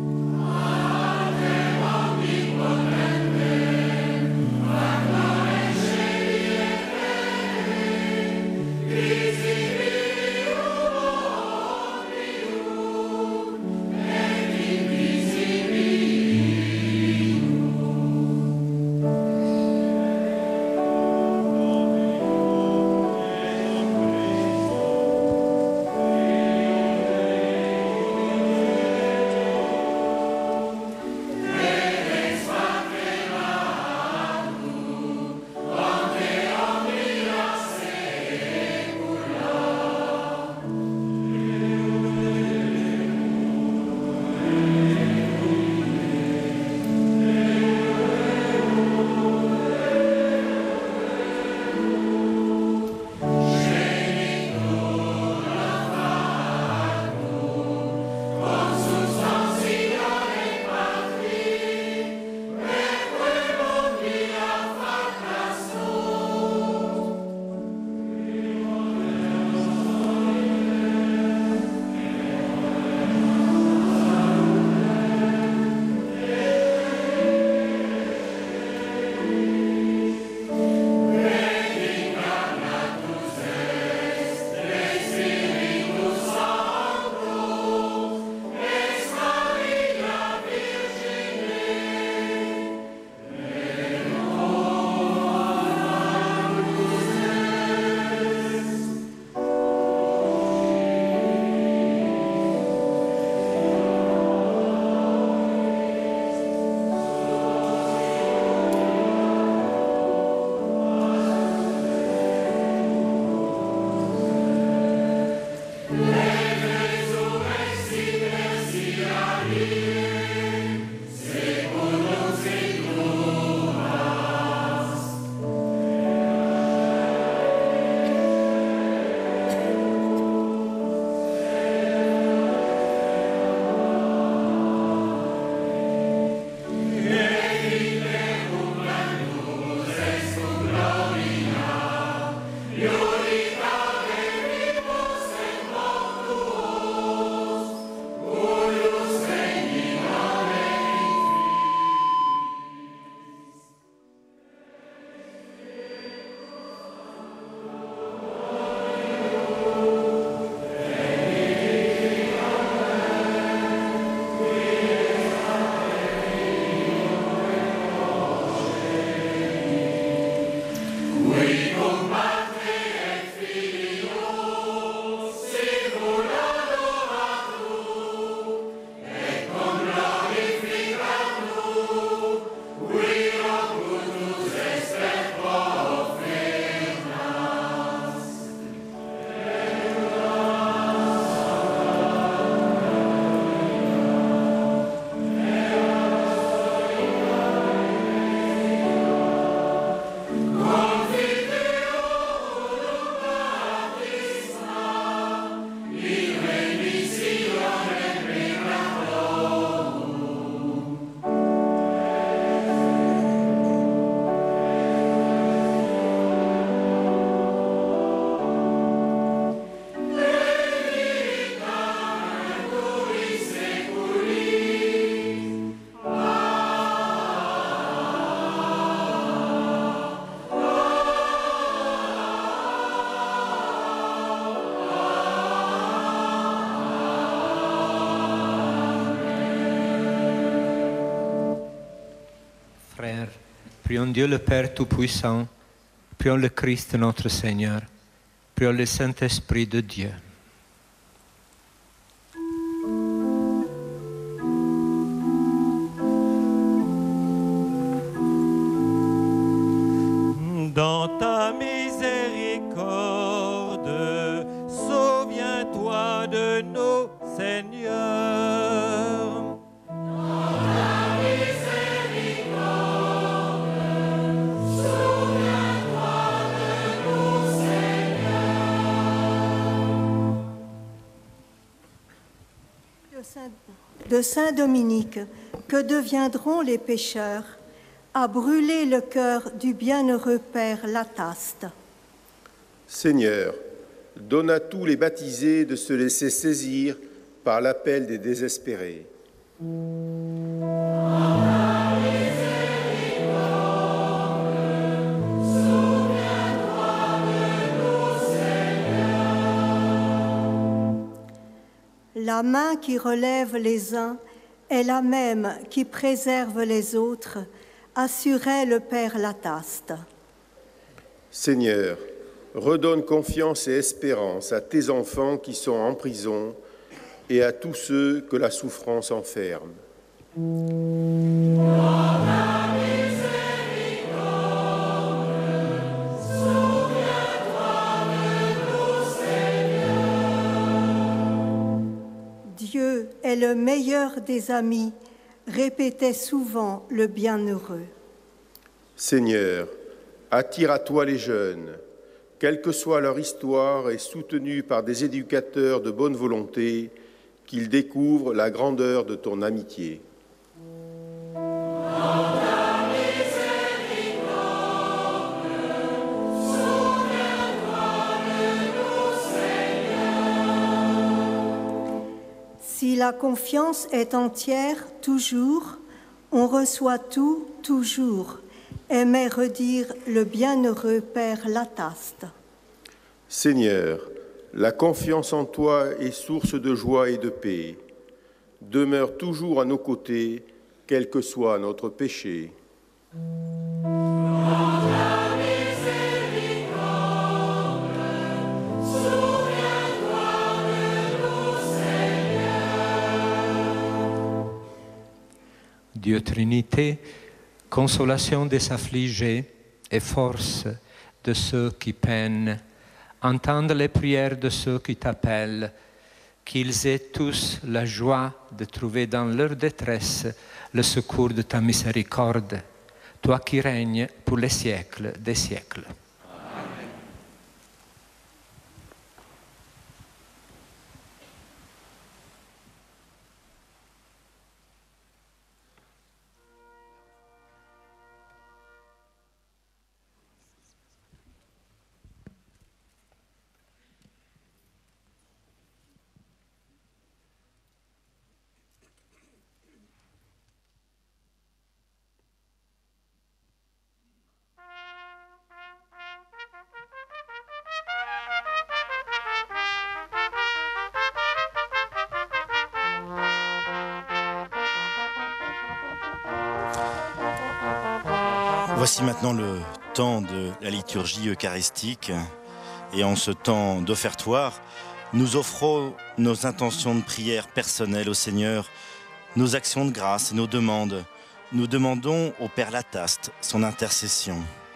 Prions Dieu le Père Tout-Puissant, prions le Christ notre Seigneur, prions le Saint-Esprit de Dieu. Dans ta miséricorde, souviens-toi de nos Seigneurs. Dans ta miséricorde, souviens-toi de nos Seigneurs. De Saint Dominique, que deviendront les pécheurs? À brûler le cœur du bienheureux Père Lataste. Seigneur, donne à tous les baptisés de se laisser saisir par l'appel des désespérés. La main qui relève les uns est la même qui préserve les autres, assurait le Père Lataste. Seigneur, redonne confiance et espérance à tes enfants qui sont en prison et à tous ceux que la souffrance enferme. Dieu est le meilleur des amis, répétait souvent le bienheureux. Seigneur, attire à toi les jeunes, quelle que soit leur histoire et soutenus par des éducateurs de bonne volonté, qu'ils découvrent la grandeur de ton amitié. Si la confiance est entière, toujours, on reçoit tout, toujours, aimait redire le bienheureux Père Lataste. Seigneur, la confiance en toi est source de joie et de paix. Demeure toujours à nos côtés, quel que soit notre péché. Dieu Trinité, consolation des affligés et force de ceux qui peinent, entende les prières de ceux qui t'appellent, qu'ils aient tous la joie de trouver dans leur détresse le secours de ta miséricorde, toi qui règnes pour les siècles des siècles. Voici maintenant le temps de la liturgie eucharistique. Et en ce temps d'offertoire, nous offrons nos intentions de prière personnelles au Seigneur, nos actions de grâce et nos demandes. Nous demandons au Père Lataste son intercession.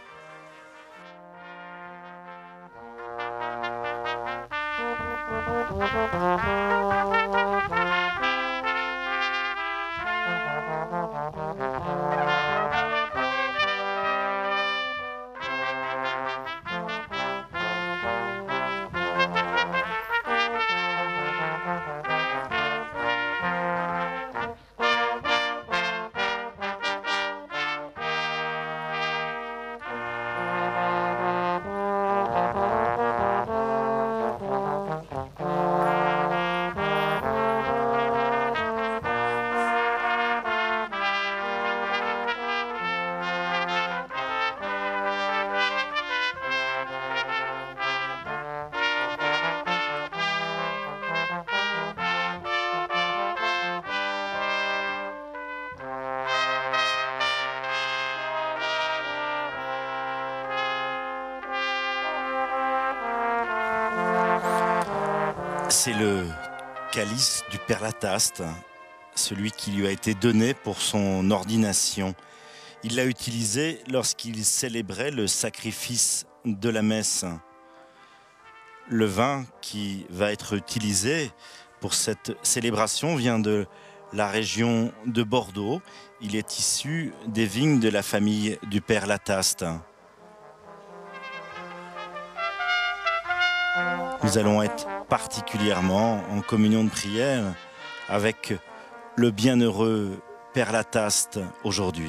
C'est le calice du Père Lataste, celui qui lui a été donné pour son ordination. Il l'a utilisé lorsqu'il célébrait le sacrifice de la messe. Le vin qui va être utilisé pour cette célébration vient de la région de Bordeaux. Il est issu des vignes de la famille du Père Lataste. Nous allons être particulièrement en communion de prière avec le bienheureux Père Lataste aujourd'hui.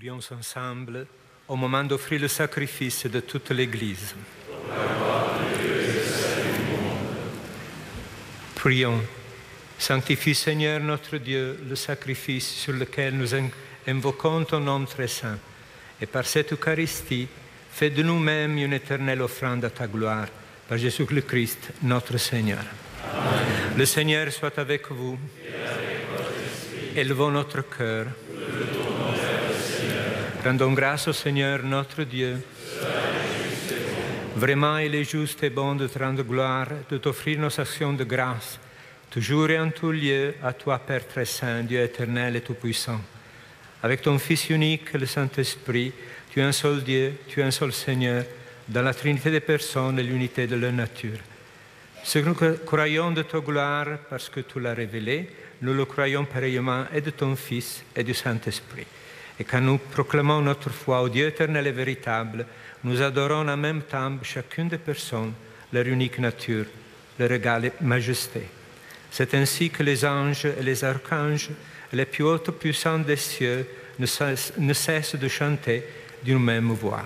Prions ensemble au moment d'offrir le sacrifice de toute l'Église. Prions. Sanctifie, Seigneur notre Dieu, le sacrifice sur lequel nous invoquons ton nom très saint. Et par cette Eucharistie, fais de nous-mêmes une éternelle offrande à ta gloire. Par Jésus le Christ, notre Seigneur. Amen. Le Seigneur soit avec vous. Élevons notre cœur. Rendons grâce au Seigneur notre Dieu. Vraiment, il est juste et bon de te rendre gloire, de t'offrir nos actions de grâce, toujours et en tout lieu, à toi, Père très saint, Dieu éternel et tout-puissant. Avec ton Fils unique, le Saint-Esprit, tu es un seul Dieu, tu es un seul Seigneur, dans la Trinité des personnes et l'unité de leur nature. Ce que nous croyons de ta gloire, parce que tu l'as révélé, nous le croyons pareillement et de ton Fils et du Saint-Esprit. Et quand nous proclamons notre foi au Dieu éternel et véritable, nous adorons en même temps chacune des personnes, leur unique nature, leur égale majesté. C'est ainsi que les anges et les archanges, les plus hautes puissances des cieux, ne cessent de chanter d'une même voix.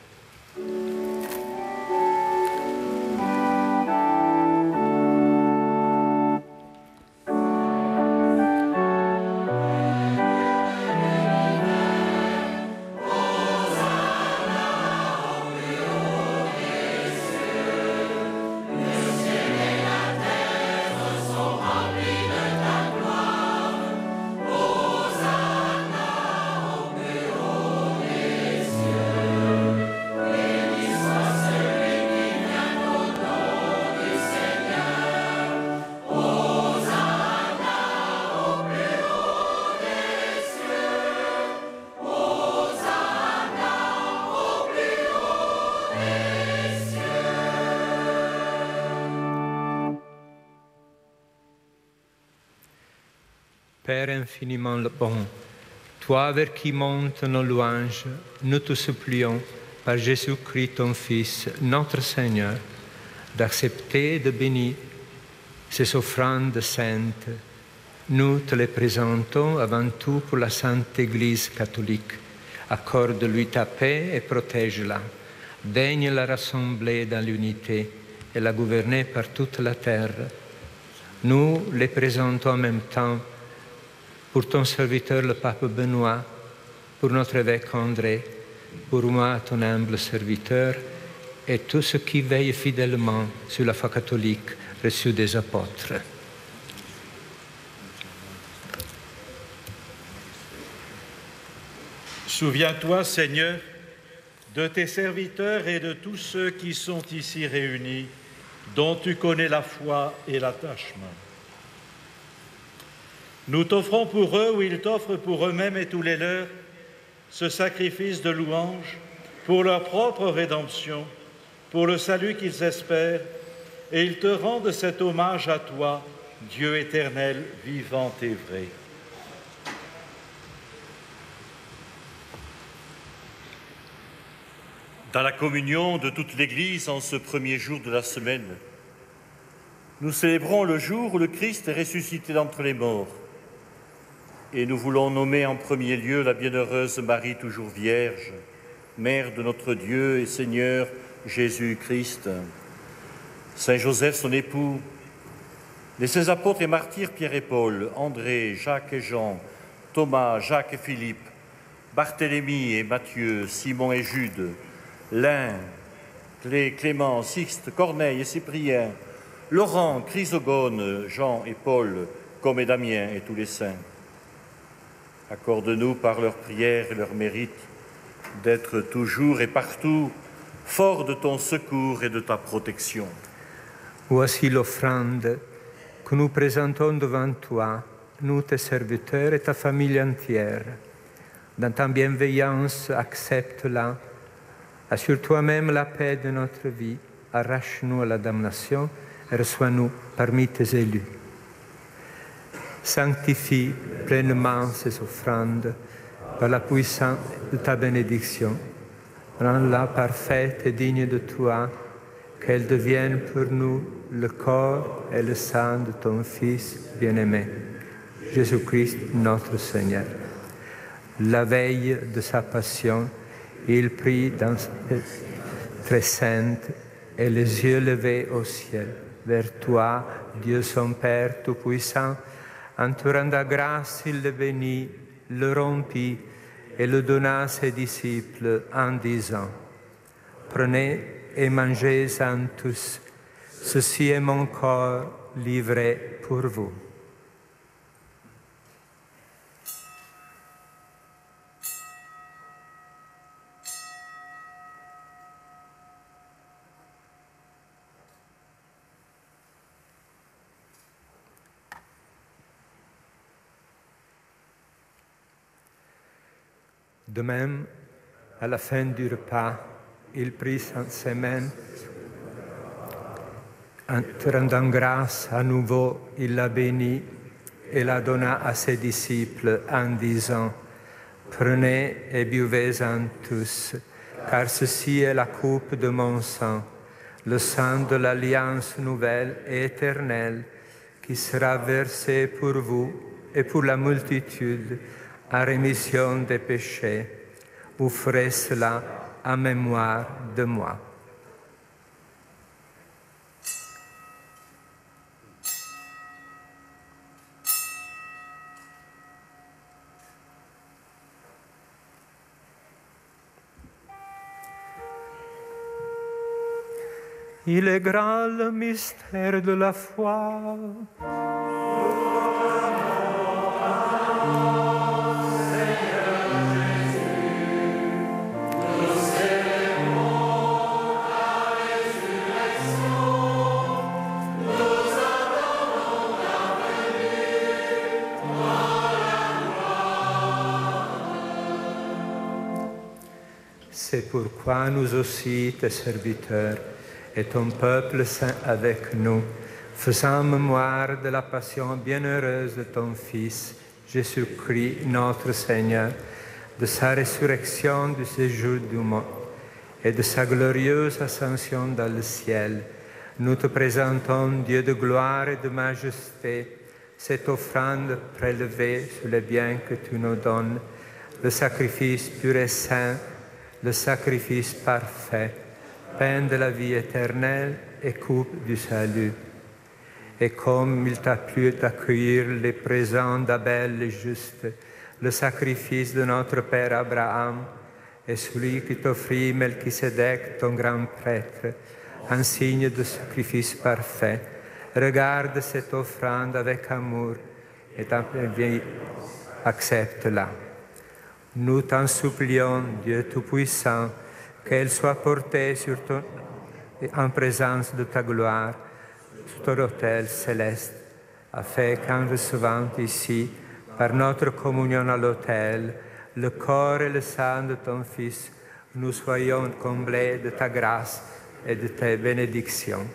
Père infiniment bon, toi vers qui montent nos louanges, nous te supplions, par Jésus-Christ ton Fils, notre Seigneur, d'accepter et de bénir ces offrandes saintes. Nous te les présentons avant tout pour la Sainte Église catholique. Accorde-lui ta paix et protège-la. Daigne la rassembler dans l'unité et la gouverner par toute la terre. Nous les présentons en même temps pour ton serviteur le pape Benoît, pour notre évêque André, pour moi, ton humble serviteur, et tous ceux qui veillent fidèlement sur la foi catholique reçue des apôtres. Souviens-toi, Seigneur, de tes serviteurs et de tous ceux qui sont ici réunis, dont tu connais la foi et l'attachement. Nous t'offrons pour eux, ou ils t'offrent pour eux-mêmes et tous les leurs, ce sacrifice de louange pour leur propre rédemption, pour le salut qu'ils espèrent, et ils te rendent cet hommage à toi, Dieu éternel, vivant et vrai. Dans la communion de toute l'Église en ce premier jour de la semaine, nous célébrons le jour où le Christ est ressuscité d'entre les morts. Et nous voulons nommer en premier lieu la bienheureuse Marie toujours Vierge, Mère de notre Dieu et Seigneur Jésus-Christ, Saint Joseph son époux, les 16 apôtres et martyrs Pierre et Paul, André, Jacques et Jean, Thomas, Jacques et Philippe, Barthélemy et Matthieu, Simon et Jude, Lin, Clément, Sixte, Corneille et Cyprien, Laurent, Chrysogone, Jean et Paul, comme et Damien et tous les saints. Accorde-nous par leurs prières et leurs mérites d'être toujours et partout forts de ton secours et de ta protection. Voici l'offrande que nous présentons devant toi, nous tes serviteurs et ta famille entière. Dans ta bienveillance, accepte-la. Assure toi-même la paix de notre vie, arrache-nous à la damnation et reçois-nous parmi tes élus. Sanctifie pleinement ces offrandes par la puissance de ta bénédiction. Rends-la parfaite et digne de toi, qu'elle devienne pour nous le corps et le sang de ton Fils bien-aimé, Jésus-Christ notre Seigneur. La veille de sa passion, il prit dans très sainte et les yeux levés au ciel, vers toi, Dieu son Père Tout-Puissant. En te rendant grâce, il le bénit, le rompit et le donna à ses disciples en disant: Prenez et mangez-en tous, ceci est mon corps livré pour vous. De même, à la fin du repas, il prit ses mains. En te rendant grâce à nouveau, il la bénit et la donna à ses disciples en disant: Prenez et buvez-en tous, car ceci est la coupe de mon sang, le sang de l'alliance nouvelle et éternelle, qui sera versé pour vous et pour la multitude en rémission des péchés. Vous ferez cela en mémoire de moi. Il est grand le mystère de la foi. C'est pourquoi nous aussi, tes serviteurs, et ton peuple saint avec nous, faisant mémoire de la passion bienheureuse de ton Fils, Jésus-Christ, notre Seigneur, de sa résurrection du séjour du monde et de sa glorieuse ascension dans le ciel, nous te présentons, Dieu de gloire et de majesté, cette offrande prélevée sur les biens que tu nous donnes, le sacrifice pur et saint, le sacrifice parfait, pain de la vie éternelle et coupe du salut. Et comme il t'a plu d'accueillir les présents d'Abel le juste, le sacrifice de notre Père Abraham, et celui qui t'offrit Melchisédek, ton grand prêtre, en signe de sacrifice parfait, regarde cette offrande avec amour et accepte-la. Nous t'en supplions, Dieu Tout-Puissant, qu'elle soit portée sur en présence de ta gloire, sur ton autel céleste, afin qu'en recevant ici, par notre communion à l'autel, le corps et le sang de ton Fils, nous soyons comblés de ta grâce et de tes bénédictions.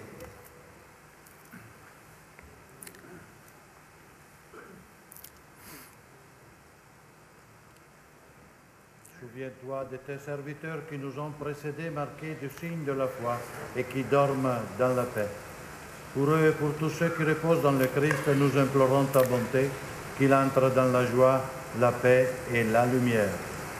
Souviens-toi de tes serviteurs qui nous ont précédés, marqués du signe de la foi et qui dorment dans la paix. Pour eux et pour tous ceux qui reposent dans le Christ, nous implorons ta bonté, qu'ils entrent dans la joie, la paix et la lumière.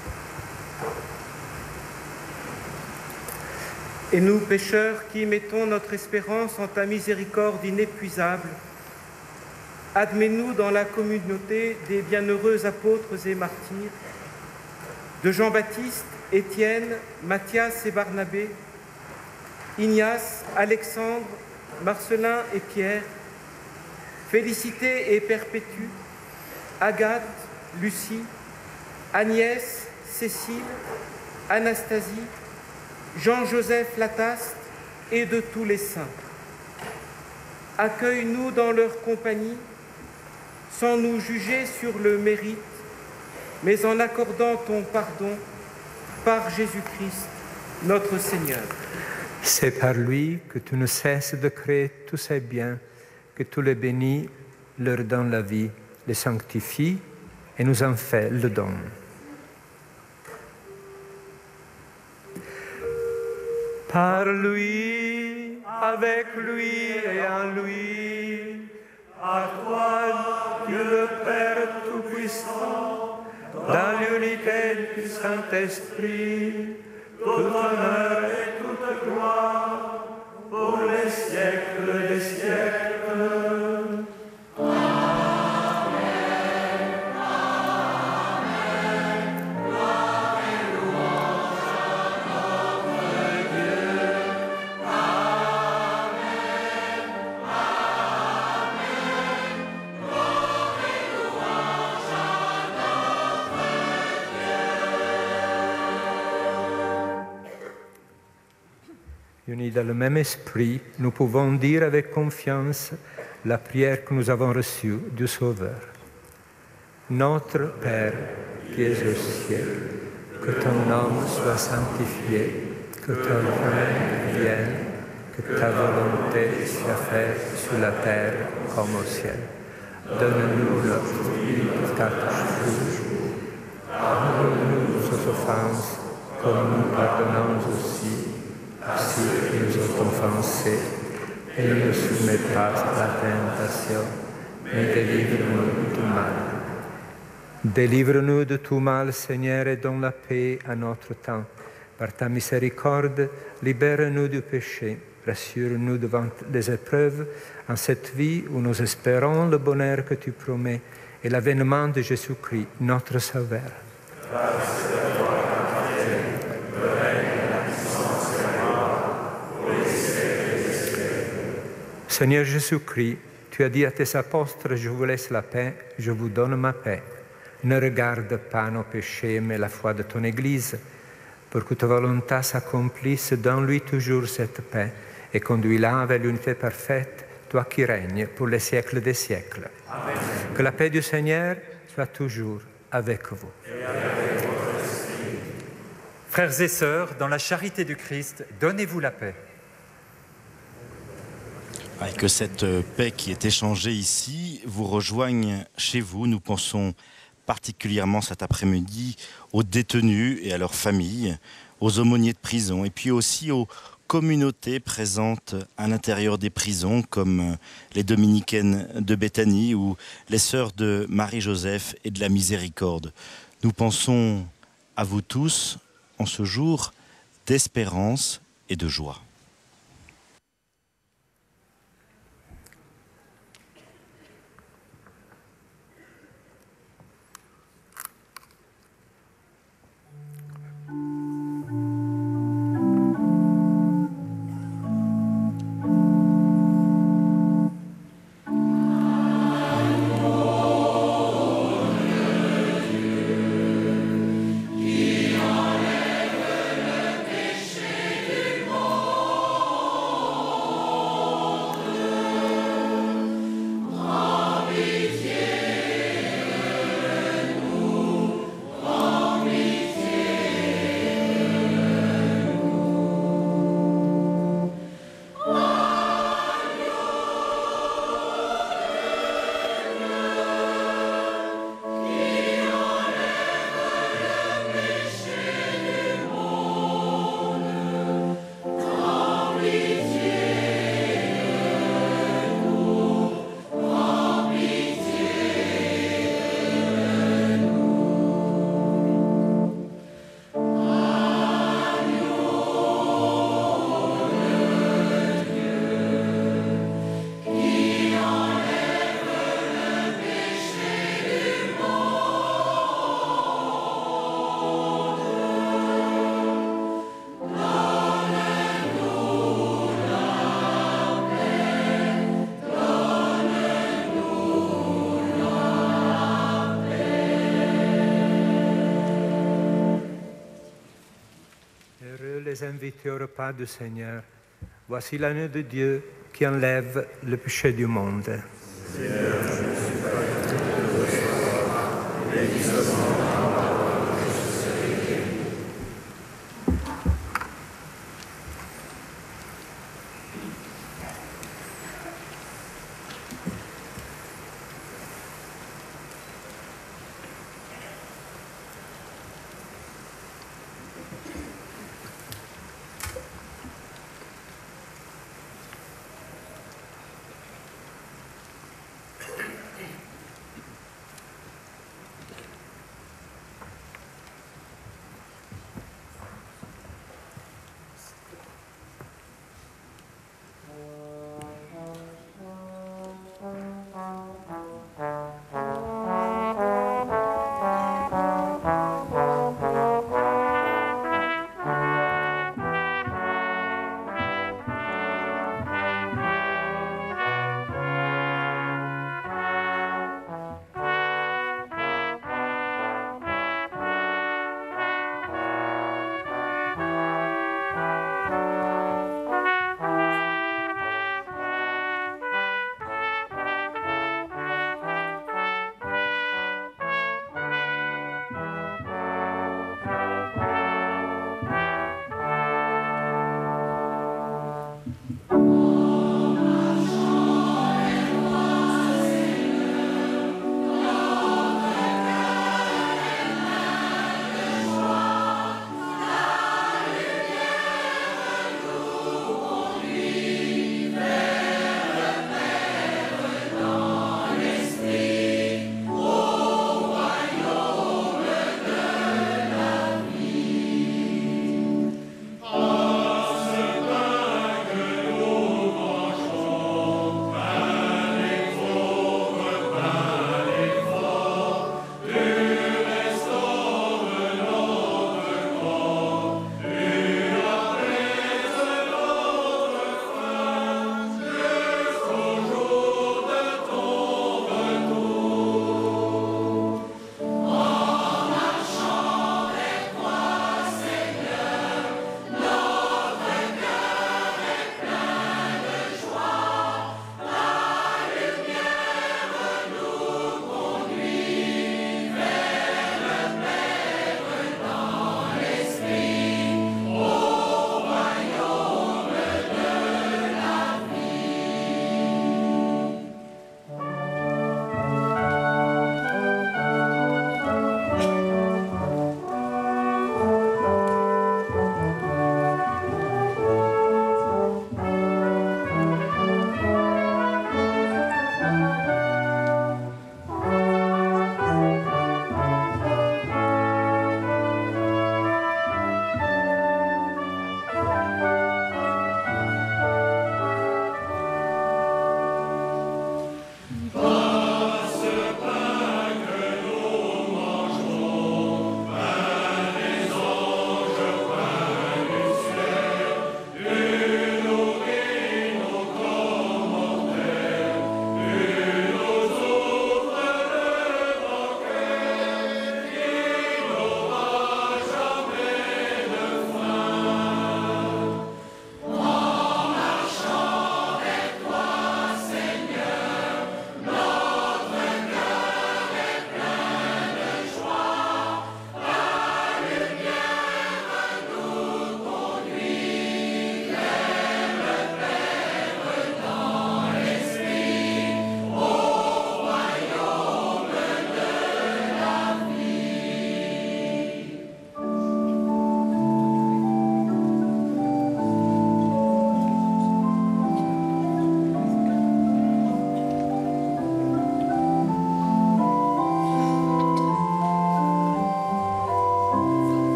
Et nous, pécheurs, qui mettons notre espérance en ta miséricorde inépuisable, admets-nous dans la communauté des bienheureux apôtres et martyrs, de Jean-Baptiste, Étienne, Matthias et Barnabé, Ignace, Alexandre, Marcelin et Pierre, Félicité et Perpétue, Agathe, Lucie, Agnès, Cécile, Anastasie, Jean-Joseph Lataste et de tous les saints. Accueille-nous dans leur compagnie, sans nous juger sur le mérite, mais en accordant ton pardon par Jésus-Christ, notre Seigneur. C'est par lui que tu ne cesses de créer tous ces biens, que tu les bénis, leur donnes la vie, les sanctifies et nous en fais le don. Par lui, avec lui et en lui, à toi, Dieu le Père Tout-Puissant, dans l'unité du Saint-Esprit, tout honneur et toute gloire, pour les siècles des siècles. Unis dans le même esprit, nous pouvons dire avec confiance la prière que nous avons reçue du Sauveur. Notre Père, qui es aux cieux, que ton nom soit sanctifié, que ton règne vienne, que ta volonté soit faite sur la terre comme au ciel. Donne-nous notre vie chaque jour. Pardonne-nous nos offenses, comme nous pardonnons aussi à ceux qui nous ont offensés, et ne nous soumets pas à la tentation, mais délivre-nous du mal. Délivre-nous de tout mal, Seigneur, et donne la paix à notre temps. Par ta miséricorde, libère-nous du péché, rassure-nous devant les épreuves, en cette vie où nous espérons le bonheur que tu promets et l'avènement de Jésus-Christ, notre Sauveur. Seigneur Jésus-Christ, tu as dit à tes apôtres, je vous laisse la paix, je vous donne ma paix. Ne regarde pas nos péchés, mais la foi de ton Église, pour que ta volonté s'accomplisse, donne-lui toujours cette paix et conduis-la vers l'unité parfaite, toi qui règnes pour les siècles des siècles. Amen. Que la paix du Seigneur soit toujours avec vous. Frères et sœurs, dans la charité du Christ, donnez-vous la paix. Et que cette paix qui est échangée ici vous rejoigne chez vous. Nous pensons particulièrement cet après-midi aux détenus et à leurs familles, aux aumôniers de prison et puis aussi aux communautés présentes à l'intérieur des prisons comme les dominicaines de Béthanie ou les sœurs de Marie-Joseph et de la Miséricorde. Nous pensons à vous tous en ce jour d'espérance et de joie. Les invités au repas du Seigneur. Voici l'agneau de Dieu qui enlève le péché du monde. Seigneur,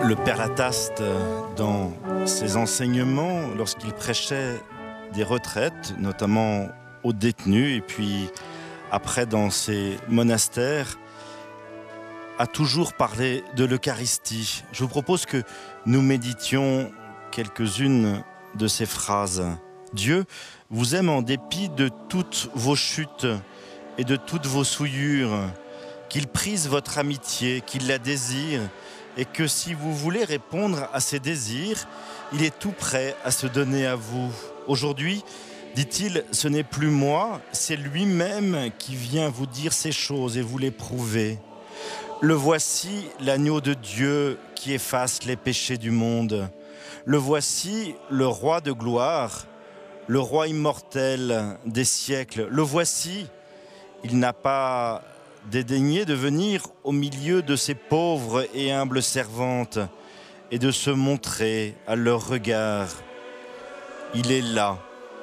Le Père Lataste, dans ses enseignements, lorsqu'il prêchait des retraites, notamment aux détenus, et puis après dans ses monastères, a toujours parlé de l'Eucharistie. Je vous propose que nous méditions quelques-unes de ces phrases. Dieu vous aime en dépit de toutes vos chutes et de toutes vos souillures, qu'il prise votre amitié, qu'il la désire, et que si vous voulez répondre à ses désirs, il est tout prêt à se donner à vous. Aujourd'hui, dit-il, ce n'est plus moi, c'est lui-même qui vient vous dire ces choses et vous les prouver. Le voici, l'agneau de Dieu qui efface les péchés du monde. Le voici, le roi de gloire, le roi immortel des siècles. Le voici, il n'a pas dédaigné de venir au milieu de ces pauvres et humbles servantes et de se montrer à leur regard. Il est là.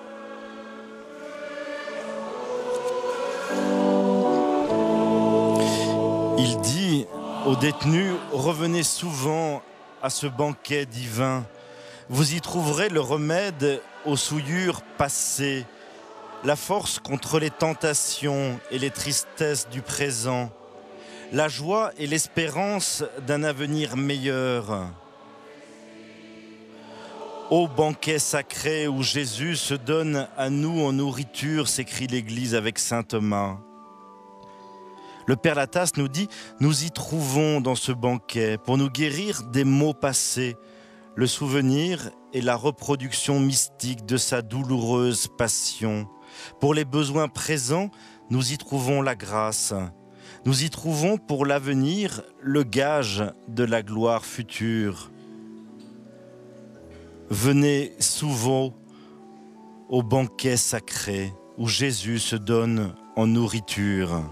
Il dit aux détenus, revenez souvent à ce banquet divin. Vous y trouverez le remède aux souillures passées, la force contre les tentations et les tristesses du présent, la joie et l'espérance d'un avenir meilleur. Ô banquet sacré où Jésus se donne à nous en nourriture, s'écrie l'Église avec saint Thomas. Le Père Lataste nous dit, nous y trouvons dans ce banquet pour nous guérir des maux passés, le souvenir et la reproduction mystique de sa douloureuse passion. Pour les besoins présents, nous y trouvons la grâce. Nous y trouvons pour l'avenir le gage de la gloire future. Venez souvent au banquet sacré où Jésus se donne en nourriture.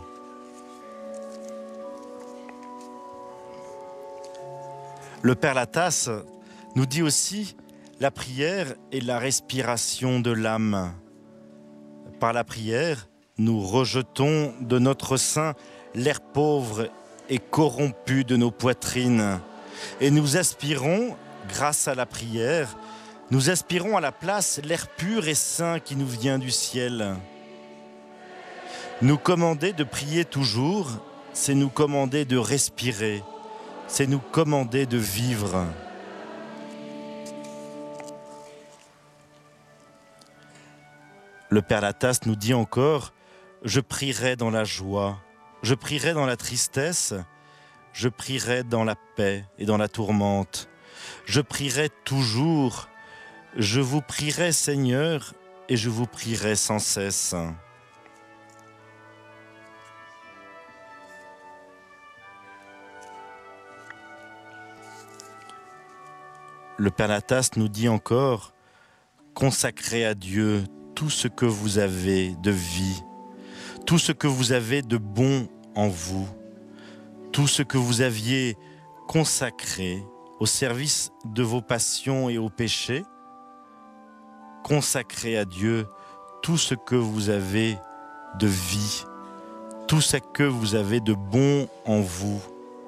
Le Père Lataste nous dit aussi la prière est la respiration de l'âme. Par la prière, nous rejetons de notre sein l'air pauvre et corrompu de nos poitrines. Et nous aspirons, grâce à la prière, nous aspirons à la place l'air pur et sain qui nous vient du ciel. Nous commander de prier toujours, c'est nous commander de respirer, c'est nous commander de vivre. Le Père Lataste nous dit encore, je prierai dans la joie, je prierai dans la tristesse, je prierai dans la paix et dans la tourmente. Je prierai toujours, je vous prierai Seigneur et je vous prierai sans cesse. Le Père Lataste nous dit encore, consacrez à Dieu tout ce que vous avez de vie, tout ce que vous avez de bon en vous, tout ce que vous aviez consacré au service de vos passions et aux péchés, consacrez à Dieu tout ce que vous avez de vie, tout ce que vous avez de bon en vous.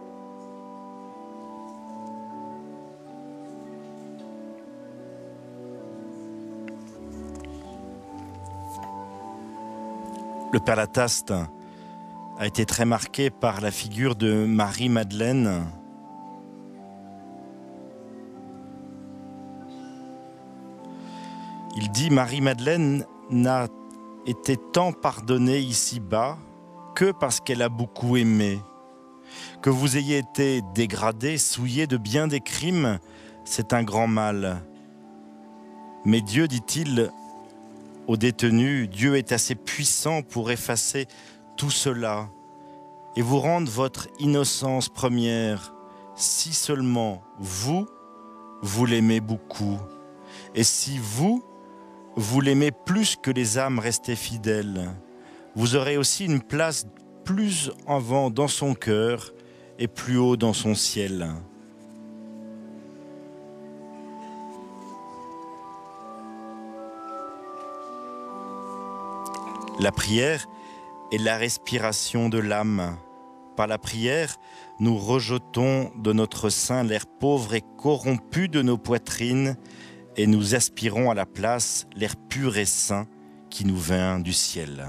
Le Père Lataste a été très marqué par la figure de Marie-Madeleine. Il dit « Marie-Madeleine n'a été tant pardonnée ici-bas que parce qu'elle a beaucoup aimé. Que vous ayez été dégradé, souillé de bien des crimes, c'est un grand mal. Mais Dieu, dit-il, aux détenus, Dieu est assez puissant pour effacer tout cela et vous rendre votre innocence première, si seulement vous l'aimez beaucoup. Et si vous l'aimez plus que les âmes restées fidèles, vous aurez aussi une place plus avant dans son cœur et plus haut dans son ciel. La prière est la respiration de l'âme. par la prière, nous rejetons de notre sein l'air pauvre et corrompu de nos poitrines et nous aspirons à la place l'air pur et sain qui nous vient du ciel.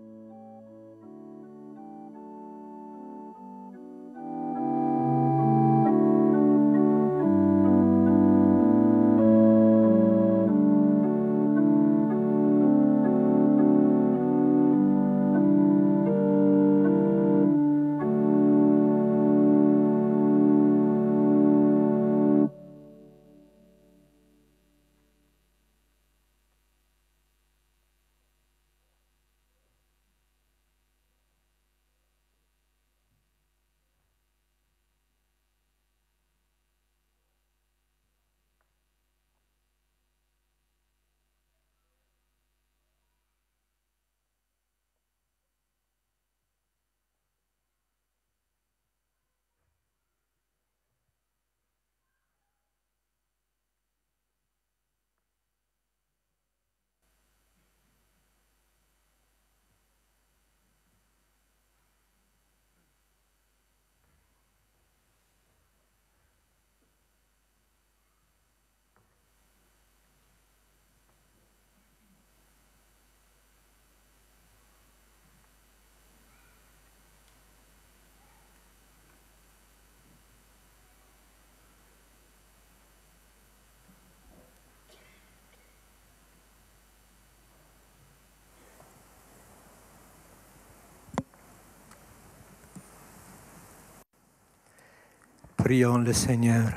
Prions le Seigneur.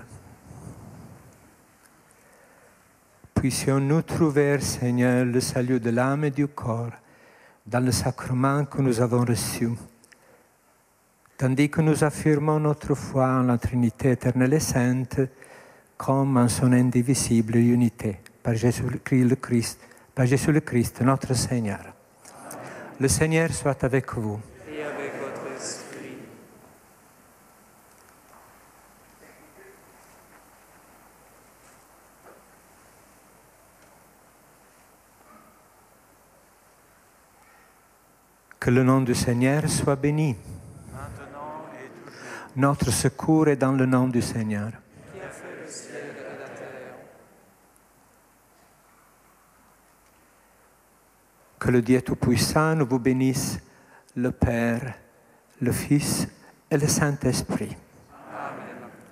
Puissions-nous trouver, Seigneur, le salut de l'âme et du corps dans le sacrement que nous avons reçu, tandis que nous affirmons notre foi en la Trinité éternelle et sainte comme en son indivisible unité, par Jésus-Christ le Christ, notre Seigneur. Le Seigneur soit avec vous. Et avec votre esprit. Que le nom du Seigneur soit béni. Maintenant et toujours. Notre secours est dans le nom du Seigneur. Qui a fait le ciel et la terre. Que le Dieu Tout-Puissant nous vous bénisse, le Père, le Fils et le Saint-Esprit. Amen.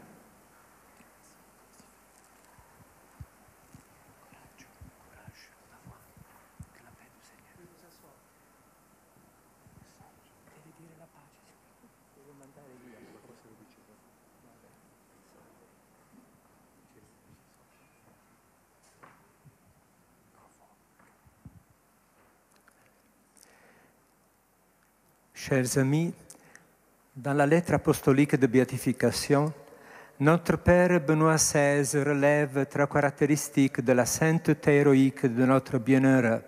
Chers amis, dans la lettre apostolique de béatification, notre Père Benoît XVI relève trois caractéristiques de la sainteté héroïque de notre bienheureux.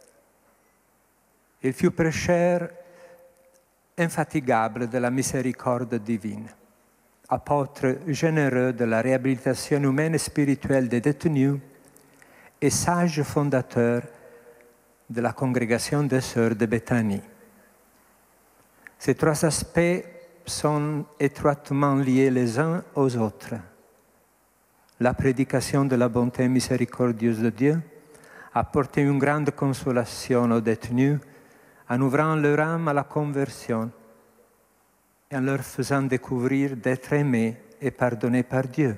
Il fut prêcheur infatigable de la miséricorde divine, apôtre généreux de la réhabilitation humaine et spirituelle des détenus et sage fondateur de la congrégation des Sœurs de Béthanie. Ces trois aspects sont étroitement liés les uns aux autres. La prédication de la bonté miséricordieuse de Dieu apportait une grande consolation aux détenus en ouvrant leur âme à la conversion et en leur faisant découvrir d'être aimés et pardonnés par Dieu.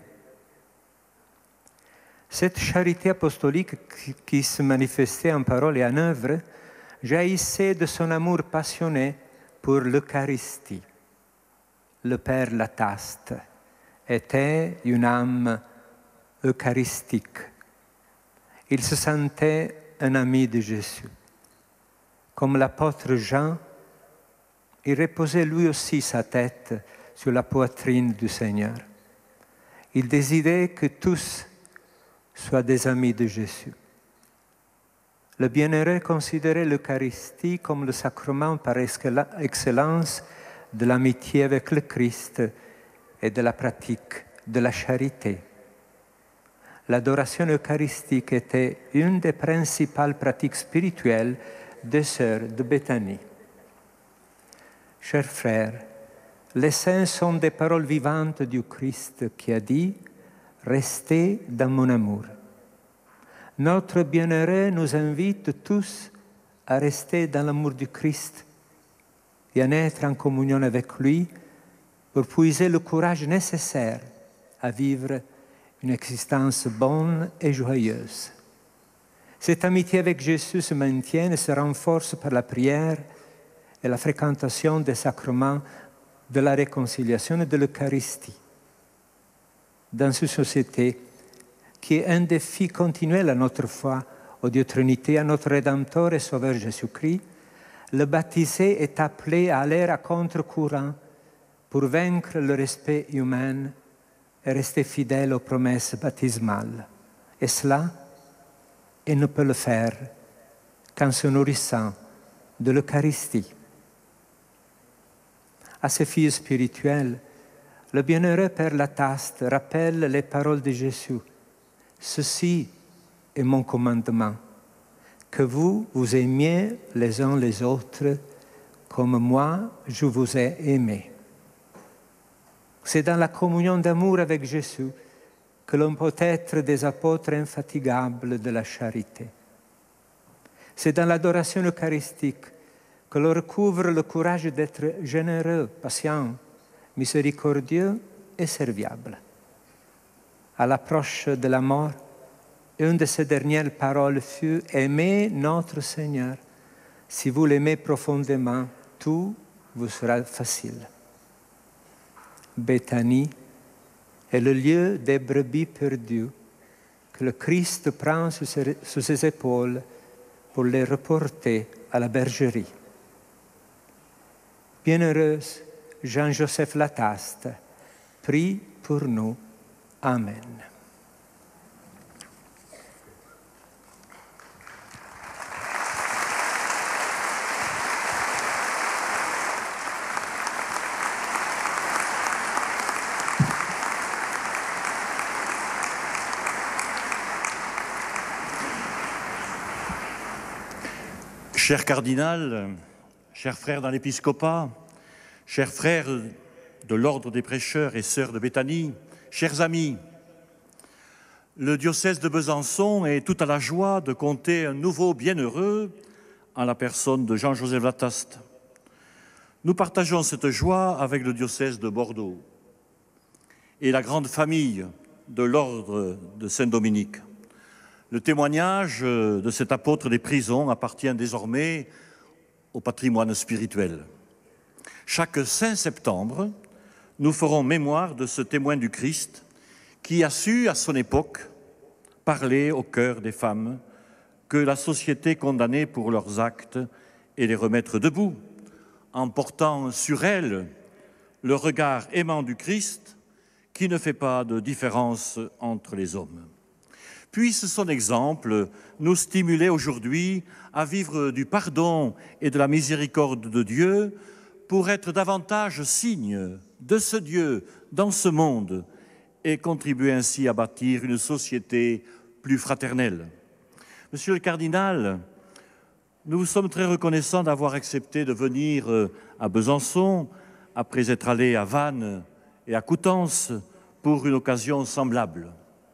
Cette charité apostolique qui se manifestait en parole et en œuvre jaillissait de son amour passionné pour l'Eucharistie. Le Père Lataste était une âme eucharistique. Il se sentait un ami de Jésus. Comme l'apôtre Jean, il reposait lui aussi sa tête sur la poitrine du Seigneur. Il désirait que tous soient des amis de Jésus. Le bienheureux considérait l'Eucharistie comme le sacrement par excellence de l'amitié avec le Christ et de la pratique de la charité. L'adoration eucharistique était une des principales pratiques spirituelles des Sœurs de Béthanie. Chers frères, Les saints sont des paroles vivantes du Christ qui a dit « Restez dans mon amour ». Notre bienheureux nous invite tous à rester dans l'amour du Christ et à être en communion avec lui pour puiser le courage nécessaire à vivre une existence bonne et joyeuse. Cette amitié avec Jésus se maintient et se renforce par la prière et la fréquentation des sacrements de la réconciliation et de l'Eucharistie. Dans cette société qui est un défi continuel à notre foi, au Dieu Trinité, à notre Rédempteur et Sauveur Jésus-Christ, le baptisé est appelé à aller à contre-courant pour vaincre le respect humain et rester fidèle aux promesses baptismales. Et cela, il ne peut le faire qu'en se nourrissant de l'Eucharistie. À ses filles spirituelles, le bienheureux Père Lataste rappelle les paroles de Jésus. « Ceci est mon commandement, que vous vous aimiez les uns les autres comme moi je vous ai aimés. » C'est dans la communion d'amour avec Jésus que l'on peut être des apôtres infatigables de la charité. C'est dans l'adoration eucharistique que l'on recouvre le courage d'être généreux, patient, miséricordieux et serviable. À l'approche de la mort, une de ses dernières paroles fut « Aimez notre Seigneur. Si vous l'aimez profondément, tout vous sera facile. » Béthanie est le lieu des brebis perdues que le Christ prend sur ses épaules pour les reporter à la bergerie. Bienheureuse Jean-Joseph Lataste, prie pour nous. Amen. Cher cardinal, chers frères dans l'épiscopat, chers frères de l'ordre des prêcheurs et sœurs de Béthanie, chers amis, le diocèse de Besançon est tout à la joie de compter un nouveau bienheureux en la personne de Jean-Joseph Lataste. Nous partageons cette joie avec le diocèse de Bordeaux et la grande famille de l'ordre de Saint-Dominique. Le témoignage de cet apôtre des prisons appartient désormais au patrimoine spirituel. Chaque 5 septembre, nous ferons mémoire de ce témoin du Christ qui a su, à son époque, parler au cœur des femmes que la société condamnait pour leurs actes et les remettre debout, en portant sur elles le regard aimant du Christ qui ne fait pas de différence entre les hommes. Puisse son exemple nous stimuler aujourd'hui à vivre du pardon et de la miséricorde de Dieu pour être davantage signe de ce Dieu dans ce monde et contribuer ainsi à bâtir une société plus fraternelle. Monsieur le cardinal, nous vous sommes très reconnaissants d'avoir accepté de venir à Besançon après être allé à Vannes et à Coutances pour une occasion semblable.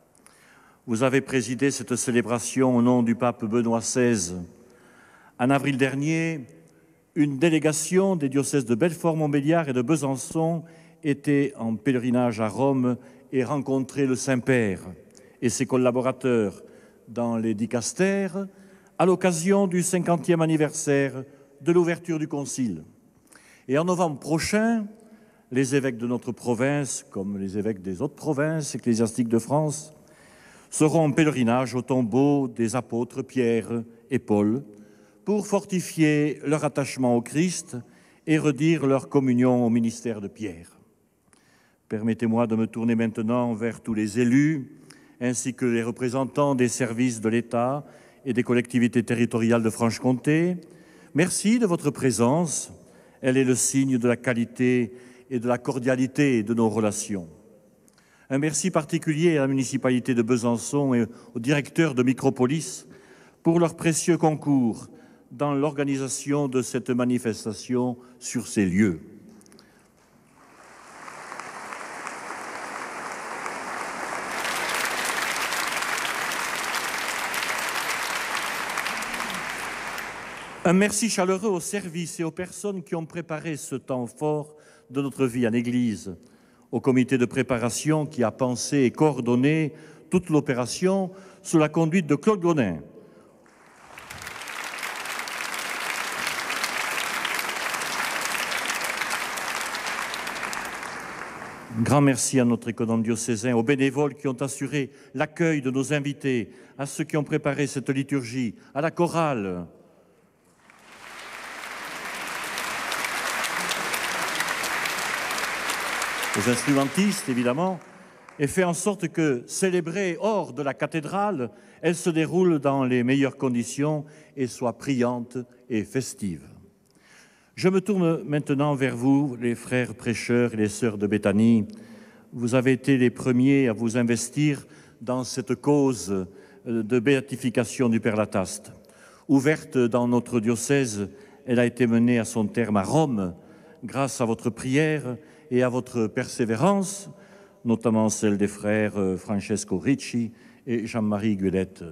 Vous avez présidé cette célébration au nom du pape Benoît XVI. En avril dernier, une délégation des diocèses de Belfort-Montbéliard et de Besançon était en pèlerinage à Rome et rencontrait le Saint-Père et ses collaborateurs dans les dicastères à l'occasion du 50e anniversaire de l'ouverture du Concile. Et en novembre prochain, les évêques de notre province, comme les évêques des autres provinces ecclésiastiques de France, seront en pèlerinage au tombeau des apôtres Pierre et Paul pour fortifier leur attachement au Christ et redire leur communion au ministère de Pierre. Permettez-moi de me tourner maintenant vers tous les élus ainsi que les représentants des services de l'État et des collectivités territoriales de Franche-Comté. Merci de votre présence. Elle est le signe de la qualité et de la cordialité de nos relations. Un merci particulier à la municipalité de Besançon et au directeur de Micropolis pour leur précieux concours dans l'organisation de cette manifestation sur ces lieux. Un merci chaleureux au service et aux personnes qui ont préparé ce temps fort de notre vie en Église, au comité de préparation qui a pensé et coordonné toute l'opération sous la conduite de Claude Gonin. Grand merci à notre économe diocésain, aux bénévoles qui ont assuré l'accueil de nos invités, à ceux qui ont préparé cette liturgie, à la chorale, aux instrumentistes évidemment, et fait en sorte que, célébrée hors de la cathédrale, elle se déroule dans les meilleures conditions et soit priante et festive. Je me tourne maintenant vers vous, les frères prêcheurs et les sœurs de Béthanie. Vous avez été les premiers à vous investir dans cette cause de béatification du Père Lataste. Ouverte dans notre diocèse, elle a été menée à son terme à Rome, grâce à votre prière et à votre persévérance, notamment celle des frères Francesco Ricci et Jean-Marie Guelette.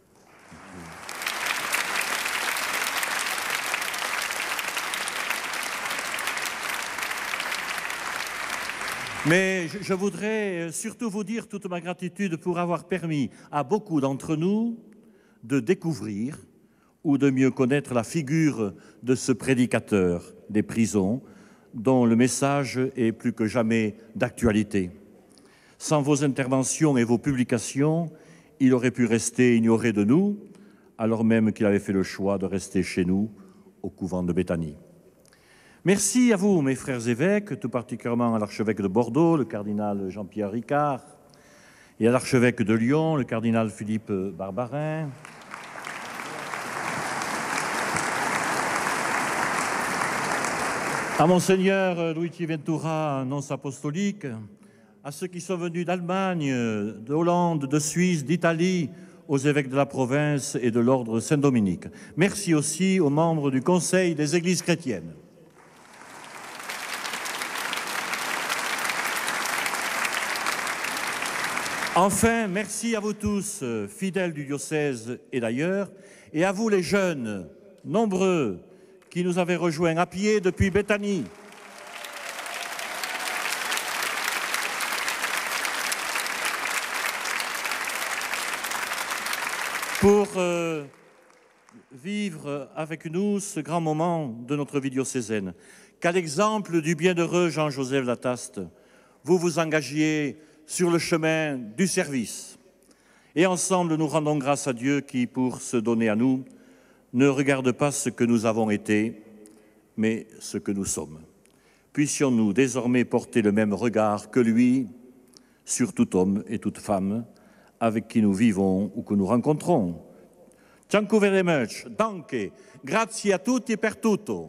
Mais je voudrais surtout vous dire toute ma gratitude pour avoir permis à beaucoup d'entre nous de découvrir ou de mieux connaître la figure de ce prédicateur des prisons, dont le message est plus que jamais d'actualité. Sans vos interventions et vos publications, il aurait pu rester ignoré de nous, alors même qu'il avait fait le choix de rester chez nous, au couvent de Béthanie. Merci à vous, mes frères évêques, tout particulièrement à l'archevêque de Bordeaux, le cardinal Jean-Pierre Ricard, et à l'archevêque de Lyon, le cardinal Philippe Barbarin. À Monseigneur Luigi Ventura, nonce apostolique, à ceux qui sont venus d'Allemagne, de Hollande, de Suisse, d'Italie, aux évêques de la province et de l'ordre Saint-Dominique. Merci aussi aux membres du Conseil des Églises chrétiennes. Enfin, merci à vous tous, fidèles du diocèse et d'ailleurs, et à vous les jeunes, nombreux, qui nous avez rejoints à pied depuis Béthanie. Pour vivre avec nous ce grand moment de notre vie diocésaine. Qu'à l'exemple du bienheureux Jean-Joseph Lataste, vous vous engagiez sur le chemin du service. Et ensemble, nous rendons grâce à Dieu qui, pour se donner à nous, ne regarde pas ce que nous avons été, mais ce que nous sommes. Puissions-nous désormais porter le même regard que lui sur tout homme et toute femme avec qui nous vivons ou que nous rencontrons. Dziękuję very much. Danke. Grazie a tutti per tutto.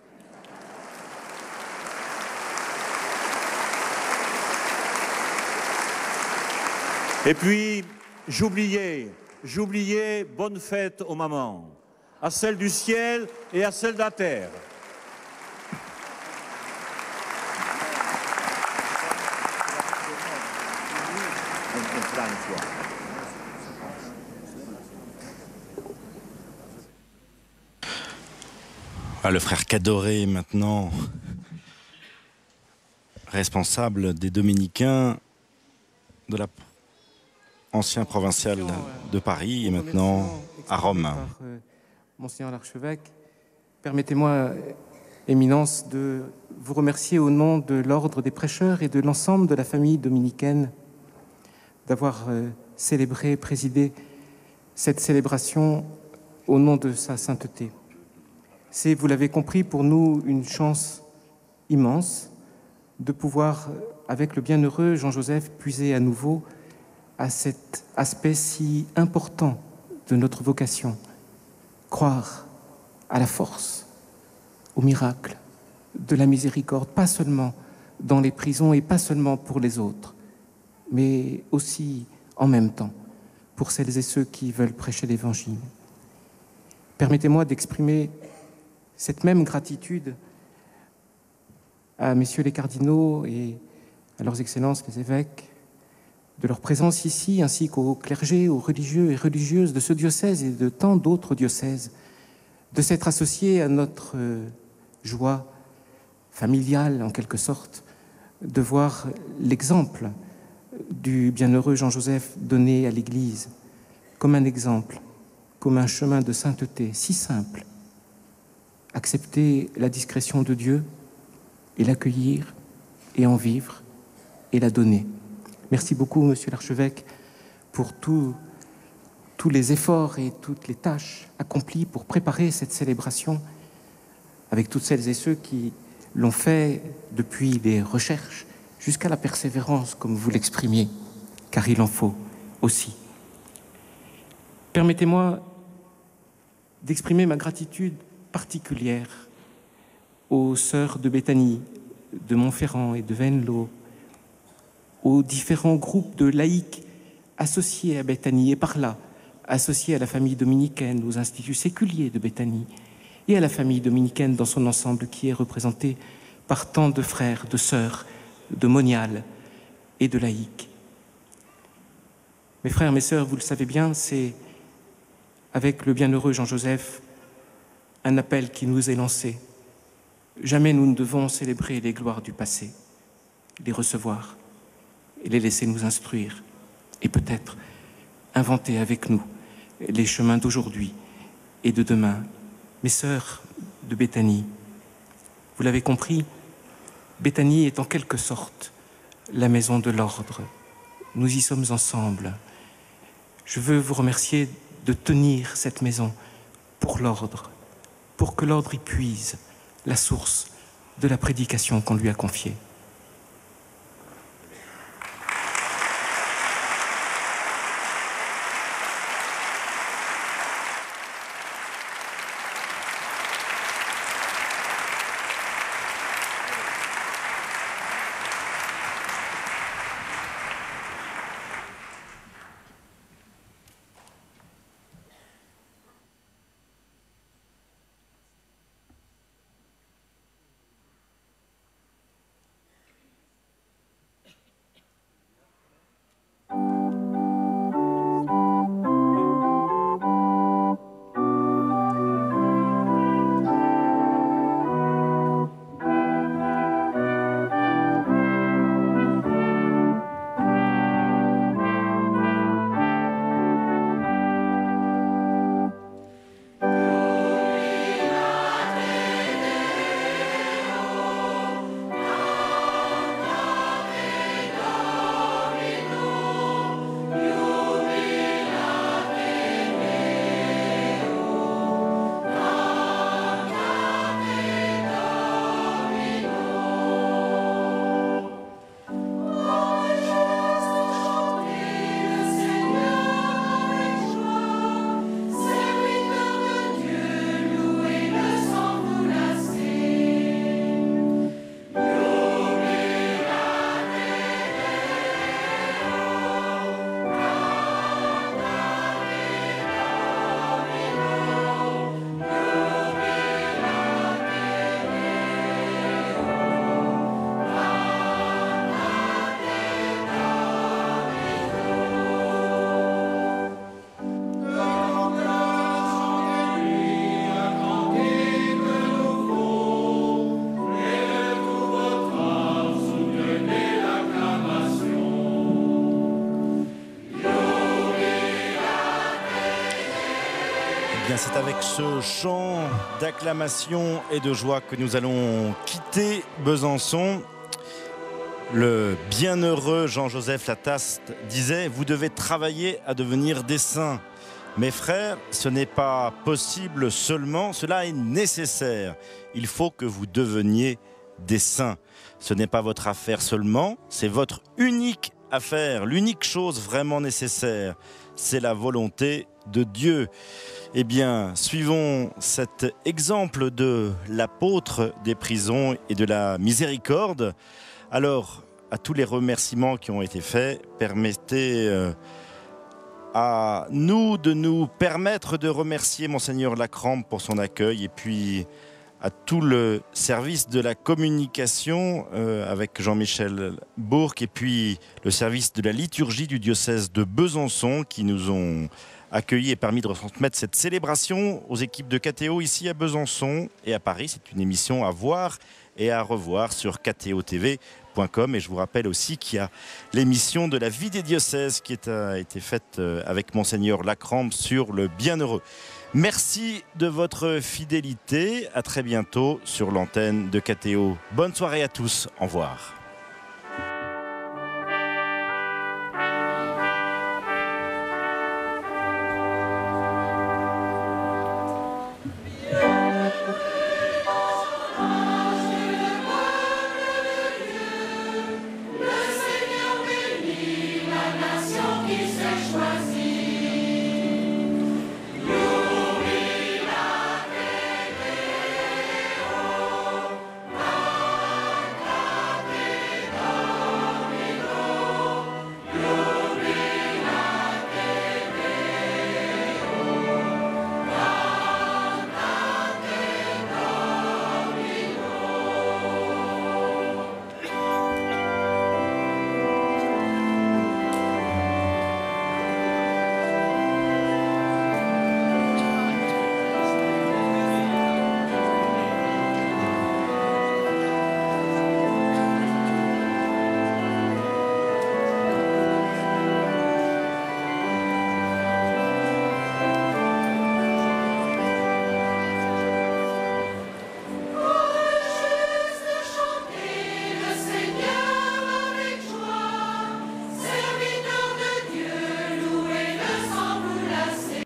Et puis, j'oubliais bonne fête aux mamans, à celles du ciel et à celles de la terre. Ah, le frère Cadoré, maintenant, responsable des Dominicains de la ancien provincial de Paris et maintenant à Rome. Monseigneur l'archevêque, permettez-moi, Éminence, de vous remercier au nom de l'ordre des prêcheurs et de l'ensemble de la famille dominicaine d'avoir célébré, présidé cette célébration au nom de sa sainteté. C'est, vous l'avez compris, pour nous une chance immense de pouvoir, avec le bienheureux Jean-Joseph, puiser à nouveau à cet aspect si important de notre vocation, croire à la force, au miracle de la miséricorde, pas seulement dans les prisons et pas seulement pour les autres, mais aussi en même temps pour celles et ceux qui veulent prêcher l'Évangile. Permettez-moi d'exprimer cette même gratitude à messieurs les cardinaux et à leurs excellences les évêques de leur présence ici, ainsi qu'aux clergés, aux religieux et religieuses de ce diocèse et de tant d'autres diocèses de s'être associé à notre joie familiale, en quelque sorte, de voir l'exemple du bienheureux Jean-Joseph donné à l'Église comme un exemple, comme un chemin de sainteté si simple. Accepter la discrétion de Dieu et l'accueillir et en vivre et la donner. Merci beaucoup, Monsieur l'Archevêque, pour tous les efforts et toutes les tâches accomplies pour préparer cette célébration avec toutes celles et ceux qui l'ont fait depuis les recherches jusqu'à la persévérance, comme vous l'exprimiez, car il en faut aussi. Permettez-moi d'exprimer ma gratitude particulière aux sœurs de Béthanie, de Montferrand et de Venlo, aux différents groupes de laïcs associés à Béthanie et par là associés à la famille dominicaine, aux instituts séculiers de Béthanie et à la famille dominicaine dans son ensemble qui est représentée par tant de frères, de sœurs, de moniales et de laïcs. Mes frères, mes sœurs, vous le savez bien, c'est avec le bienheureux Jean-Joseph un appel qui nous est lancé. Jamais nous ne devons célébrer les gloires du passé, les recevoir et les laisser nous instruire et peut-être inventer avec nous les chemins d'aujourd'hui et de demain. Mes sœurs de Béthanie, vous l'avez compris, Béthanie est en quelque sorte la maison de l'ordre. Nous y sommes ensemble. Je veux vous remercier de tenir cette maison pour l'ordre, pour que l'ordre y puise la source de la prédication qu'on lui a confiée. C'est avec ce chant d'acclamation et de joie que nous allons quitter Besançon. Le bienheureux Jean-Joseph Lataste disait « Vous devez travailler à devenir des saints. Mes frères, ce n'est pas possible seulement, cela est nécessaire. Il faut que vous deveniez des saints. Ce n'est pas votre affaire seulement, c'est votre unique affaire, l'unique chose vraiment nécessaire. C'est la volonté de Dieu. » Eh bien, suivons cet exemple de l'apôtre des prisons et de la miséricorde. Alors, à tous les remerciements qui ont été faits, permettez à nous de nous permettre de remercier Monseigneur Lacrampe pour son accueil et puis à tout le service de la communication avec Jean-Michel Bourque et puis le service de la liturgie du diocèse de Besançon qui nous ont accueillis et permis de retransmettre cette célébration aux équipes de KTO ici à Besançon et à Paris. C'est une émission à voir et à revoir sur ktotv.com. Et je vous rappelle aussi qu'il y a l'émission de la vie des diocèses qui a été faite avec Monseigneur Lacrampe sur le bienheureux. Merci de votre fidélité. À très bientôt sur l'antenne de KTO. Bonne soirée à tous. Au revoir.